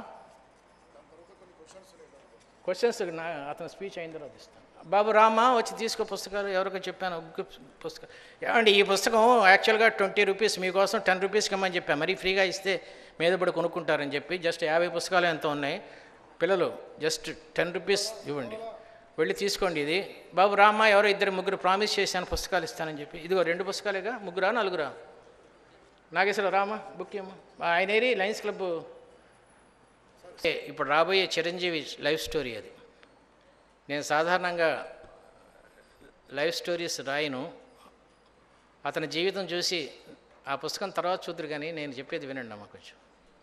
క్వశ్చన్స్ నా అతను స్పీచ్ అయిన తర్వాత ఇస్తాను. బాబు రామా వచ్చి తీసుకో పుస్తకాలు, ఎవరికో చెప్పాను పుస్తకం. ఏమండి ఈ పుస్తకం యాక్చువల్గా ట్వంటీ రూపీస్, మీకోసం టెన్ రూపీస్కి ఇమ్మని చెప్పాను, మరీ ఫ్రీగా ఇస్తే మీద పడి కొనుక్కుంటారని చెప్పి జస్ట్ యాభై పుస్తకాలు ఎంత ఉన్నాయి పిల్లలు, జస్ట్ టెన్ రూపీస్ ఇవ్వండి, వెళ్ళి తీసుకోండి. ఇది బాబు రామా ఎవరో ఇద్దరు ముగ్గురు ప్రామిస్ చేశాను పుస్తకాలు ఇస్తానని చెప్పి, ఇదిగో రెండు పుస్తకాలేగా, ముగ్గురా నలుగురా? నాగేశ్వర రామా బుక్ ఏమో, ఆయన ఏరి లయన్స్ క్లబ్. ఇప్పుడు రాబోయే చిరంజీవి లైఫ్ స్టోరీ అది. నేను సాధారణంగా లైఫ్ స్టోరీస్ రాయను, అతని జీవితం చూసి ఆ పుస్తకం తర్వాత చూద్దరు, కానీ నేను చెప్పేది వినండి అమ్మ కొంచెం.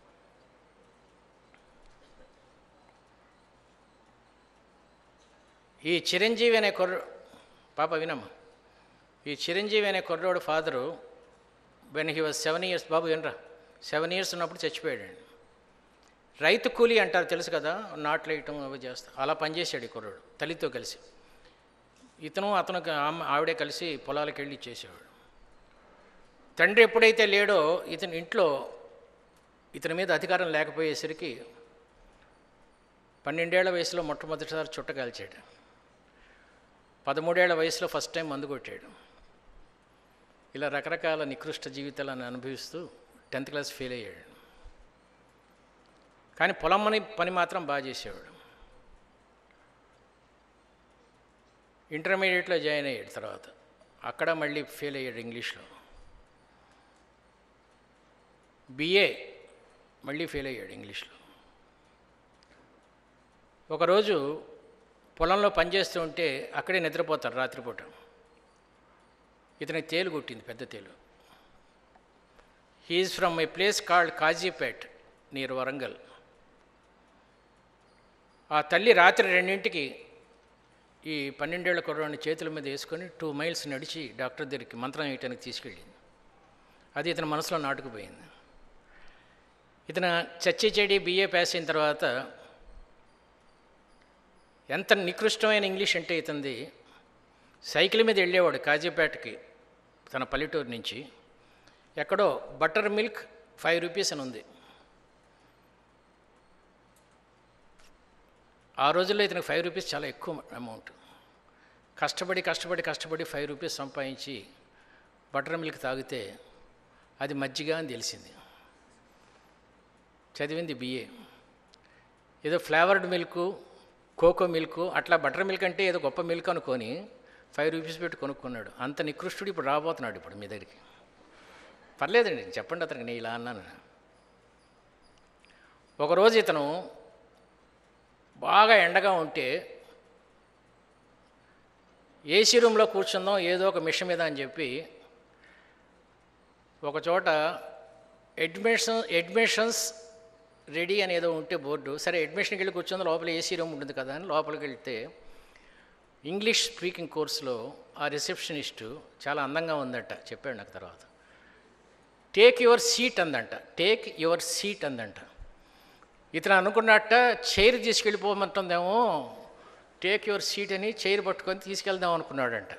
ఈ చిరంజీవి అనే కుర్ర పాప వినమ్మ, ఈ చిరంజీవి అనే కుర్రోడు father when he was seven years, బాబు వినరా, సెవెన్ ఇయర్స్ ఉన్నప్పుడు చచ్చిపోయాడండి. రైతు కూలీ అంటారు తెలుసు కదా, నాట్లు వేయటం అవి చేస్తా, అలా పనిచేసాడు ఈ కుర్రాడు తల్లితో కలిసి. ఇతను అతను ఆవిడే కలిసి పొలాలకు వెళ్ళి చేసేవాడు. తండ్రి ఎప్పుడైతే లేడో ఇతని ఇంట్లో ఇతని మీద అధికారం లేకపోయేసరికి పన్నెండేళ్ల వయసులో మొట్టమొదటిసారి చుట్ట కాల్చాడు. పదమూడేళ్ల వయసులో ఫస్ట్ టైం మందు కొట్టాడు. ఇలా రకరకాల నికృష్ట జీవితాలను అనుభవిస్తూ టెన్త్ క్లాస్ ఫెయిల్ అయ్యాడు. కానీ పొలం పని పని మాత్రం బాగా చేసేవాడు. ఇంటర్మీడియట్లో జాయిన్ అయ్యాడు, తర్వాత అక్కడ మళ్ళీ ఫెయిల్ అయ్యాడు ఇంగ్లీష్లో. బిఏ మళ్ళీ ఫెయిల్ అయ్యాడు ఇంగ్లీష్లో. ఒకరోజు పొలంలో పనిచేస్తూ ఉంటే అక్కడే నిద్రపోతారు రాత్రిపూట. ఇతనికి తేలు కొట్టింది, పెద్ద తేలు. He is from a place called Kazipet near Warangal. ఆ తల్లి రాత్రి రెండింటికి ఈ పన్నెండేళ్ల కుర్రాడిని చేతుల మీద వేసుకొని టూ మైల్స్ నడిచి డాక్టర్ దగ్గరికి మంత్రం వేయటానికి తీసుకెళ్ళింది. అది ఇతని మనసులో నాటుకుపోయింది. ఇతను చచ్చి చెడి బిఏ పాస్ అయిన తర్వాత ఎంత నికృష్టమైన ఇంగ్లీష్ అంటే ఇతనిది, సైకిల్ మీద వెళ్ళేవాడు కాజీపేటకి తన పల్లెటూరు నుంచి. ఎక్కడో బటర్ మిల్క్ ఫైవ్ రూపీస్ అని ఉంది. ఆ రోజుల్లో ఇతనికి ఫైవ్ రూపీస్ చాలా ఎక్కువ అమౌంట్. కష్టపడి కష్టపడి కష్టపడి ఫైవ్ రూపీస్ సంపాదించి బటర్ మిల్క్ తాగితే అది మజ్జిగ అని తెలిసింది. చదివింది బిఏ. ఏదో ఫ్లేవర్డ్ మిల్క్, కోకో మిల్క్, అట్లా బటర్ మిల్క్ అంటే ఏదో గొప్ప మిల్క్ అనుకొని ఫైవ్ రూపీస్ పెట్టి కొనుక్కున్నాడు. అంత నికృష్టుడు ఇప్పుడు రాబోతున్నాడు ఇప్పుడు మీ దగ్గరికి. పర్లేదండి, చెప్పండి అతనికి, నేను ఇలా అన్నాను. ఒకరోజు ఇతను బాగా ఎండగా ఉంటే ఏసీ రూమ్లో కూర్చుందాం ఏదో ఒక మిషన్ మీద అని చెప్పి ఒకచోట అడ్మిషన్ అడ్మిషన్స్ రెడీ అని ఏదో ఉంటే బోర్డు, సరే అడ్మిషన్కి వెళ్ళి కూర్చుందాం, లోపల ఏసీ రూమ్ ఉంటుంది కదా అని లోపలికి వెళ్తే ఇంగ్లీష్ స్పీకింగ్ కోర్సులో ఆ రిసెప్షనిస్టు చాలా అందంగా ఉందంట, చెప్పాడు నాకు తర్వాత. టేక్ యువర్ సీట్ అందంట, టేక్ యువర్ సీట్ అందంట. ఇతను అనుకున్నట్ట చైర్ తీసుకెళ్ళిపోమంటుందేమో, టేక్ యువర్ సీట్ అని చైర్ పట్టుకొని తీసుకెళ్దాం అనుకున్నాడంట.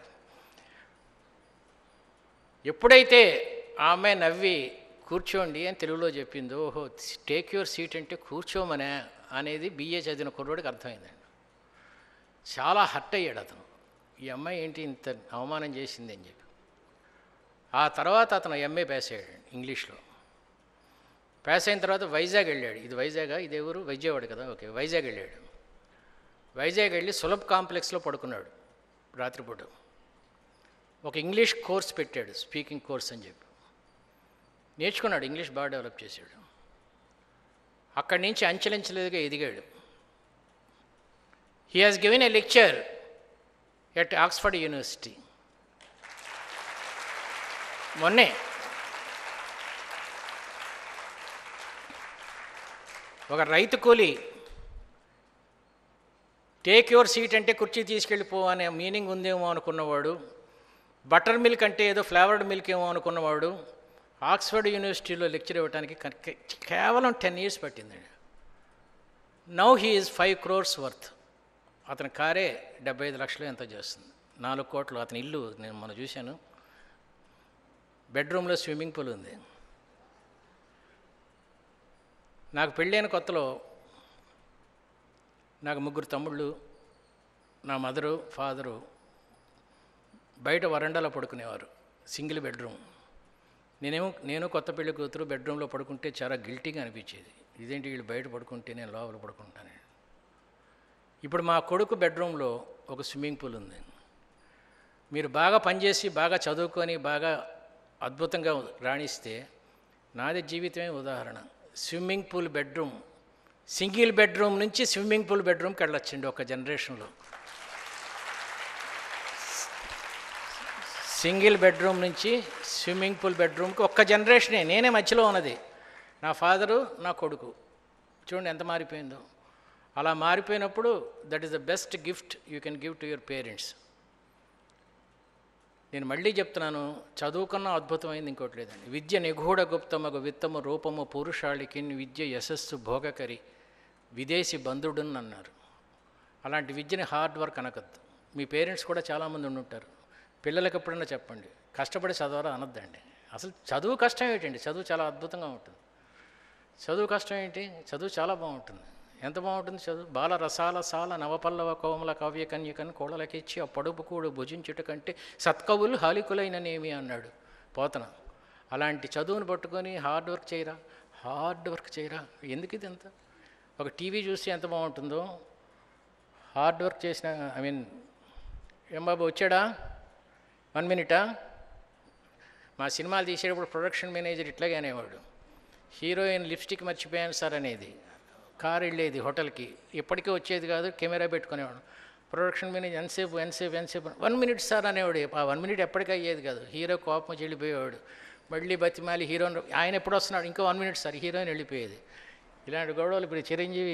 ఎప్పుడైతే ఆమె నవ్వి కూర్చోండి అని తెలుగులో చెప్పింది, ఓహో టేక్ యువర్ సీట్ అంటే కూర్చోమనే అనేది బిఏ చదివిన కుర్రోడికి అర్థమైందండి. చాలా హర్ట్ అయ్యాడు అతను, ఈ అమ్మాయి ఏంటి ఇంత అవమానం చేసింది అని చెప్పి. ఆ తర్వాత అతను ఎంఏ పాస్ అయ్యాడు ఇంగ్లీష్లో. పాస్ అయిన తర్వాత వైజాగ్ వెళ్ళాడు. ఇది వైజాగ్, ఇది ఎవరు విజయవాడ కదా, ఓకే వైజాగ్ వెళ్ళాడు. వైజాగ్ వెళ్ళి సులభ్ కాంప్లెక్స్లో పడుకున్నాడు రాత్రిపూట. ఒక ఇంగ్లీష్ కోర్స్ పెట్టాడు, స్పీకింగ్ కోర్స్ అని చెప్పి నేర్చుకున్నాడు, ఇంగ్లీష్ బాగా డెవలప్ చేశాడు. అక్కడి నుంచి అంచెలంచెలుగా ఎదిగాడు. He has given a lecture at Oxford University. మొన్నే ఒక రైతు కూలి టేక్ యువర్ సీట్ అంటే కుర్చీ తీసుకెళ్ళిపో అనే మీనింగ్ ఉందేమో అనుకున్నవాడు, బటర్ మిల్క్ అంటే ఏదో ఫ్లేవర్డ్ మిల్క్ ఏమో అనుకున్నవాడు ఆక్స్ఫర్డ్ యూనివర్సిటీలో లెక్చర్ ఇవ్వడానికి కేవలం టెన్ ఇయర్స్ పట్టిందండి. Now he is five crores worth. అతని కారే డెబ్బై ఐదు లక్షలు ఎంత చేస్తుంది, నాలుగు కోట్లు. అతని ఇల్లు నేను మొన్న చూశాను, బెడ్రూమ్లో స్విమ్మింగ్ పూల్ ఉంది. నాకు పెళ్ళైన కొత్తలో నాకు ముగ్గురు తమ్ముళ్ళు, నా మదరు ఫాదరు బయట వరండాలో పడుకునేవారు, సింగిల్ బెడ్రూమ్. నేనేమో నేను కొత్త పెళ్లి కూతురు బెడ్రూమ్లో పడుకుంటే చాలా గిల్టీగా అనిపించేది, ఇదేంటి వీళ్ళు బయట పడుకుంటే నేను లోపల పడుకుంటాను. ఇప్పుడు మా కొడుకు బెడ్రూమ్లో ఒక స్విమ్మింగ్ పూల్ ఉంది. మీరు బాగా పనిచేసి బాగా చదువుకొని బాగా అద్భుతంగా రాణిస్తే నాది జీవితమే ఉదాహరణ. Swimming pool bedroom, single bedroom నుంచి స్విమ్మింగ్ పూల్ బెడ్రూమ్కి వెళ్ళొచ్చండి ఒక జనరేషన్లో. సింగిల్ బెడ్రూమ్ నుంచి స్విమ్మింగ్ పూల్ బెడ్రూమ్కి ఒక్క జనరేషనే, నేనే మధ్యలో ఉన్నది, నా ఫాదరు నా కొడుకు. చూడండి ఎంత మారిపోయిందో. అలా మారిపోయినప్పుడు that is the best gift you can give to your parents. నేను మళ్ళీ చెప్తున్నాను, చదువుకున్న అద్భుతమైంది ఇంకోటి లేదండి. విద్య నిగూఢ గుప్తమగు విత్తము రూపము పురుషాళికి విద్య యశస్సు భోగకరి విదేశీ బంధుడుని అన్నారు. అలాంటి విద్యని హార్డ్ వర్క్ అనకద్దు. మీ పేరెంట్స్ కూడా చాలామంది ఉండుంటారు, పిల్లలకి ఎప్పుడన్నా చెప్పండి కష్టపడి చదవరా అనొద్దండి. అసలు చదువు కష్టం ఏంటండి, చదువు చాలా అద్భుతంగా ఉంటుంది. చదువు కష్టం ఏంటి, చదువు చాలా బాగుంటుంది. ఎంత బాగుంటుంది చదువు. బాల రసాల సాల నవపల్లవ కోమల కావ్య కన్యకన్ కోడలకిచ్చి ఆ పడుపు కూడు భుజించుట కంటే సత్కవులు హాలికులైననేమి అన్నాడు పోతన. అలాంటి చదువును పట్టుకొని హార్డ్ వర్క్ చేయరా, హార్డ్ వర్క్ చేయరా. ఎందుకు ఇది అంత? ఒక టీవీ చూస్తే ఎంత బాగుంటుందో, హార్డ్ వర్క్ చేసిన, ఐ మీన్ ఏం బాబు వచ్చాడా, వన్ మినిటా. మా సినిమాలు తీసేటప్పుడు ప్రొడక్షన్ మేనేజర్ ఇట్లాగే అనేవాడు, హీరోయిన్ లిప్స్టిక్ మర్చిపోయాను సార్ అనేది. కారు వెళ్ళేది హోటల్కి, ఎప్పటికీ వచ్చేది కాదు, కెమెరా పెట్టుకునేవాడు. ప్రొడక్షన్ మేనేజర్ ఎంతసేపు ఎంతసేపు ఎంతసేపు వన్ మినిట్ సార్ అనేవాడు. ఆ వన్ మినిట్ ఎప్పటికీ అయ్యేది కాదు. హీరో కోపం వచ్చి వెళ్ళిపోయేవాడు, మళ్ళీ బతిమాలి హీరోయిన్, ఆయన ఎప్పుడు వస్తున్నాడు, ఇంకో వన్ మినిట్ సార్, హీరోయిన్ వెళ్ళిపోయేది. ఇలాంటి గొడవలు ఇప్పుడు చిరంజీవి.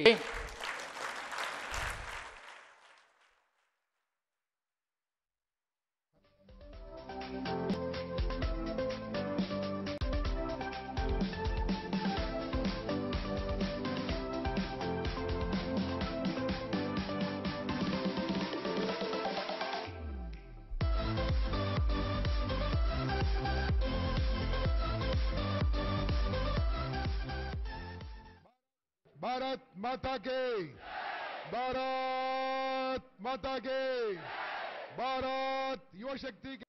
भारत माता के, भारत माता के, భారత్ యువశక్తి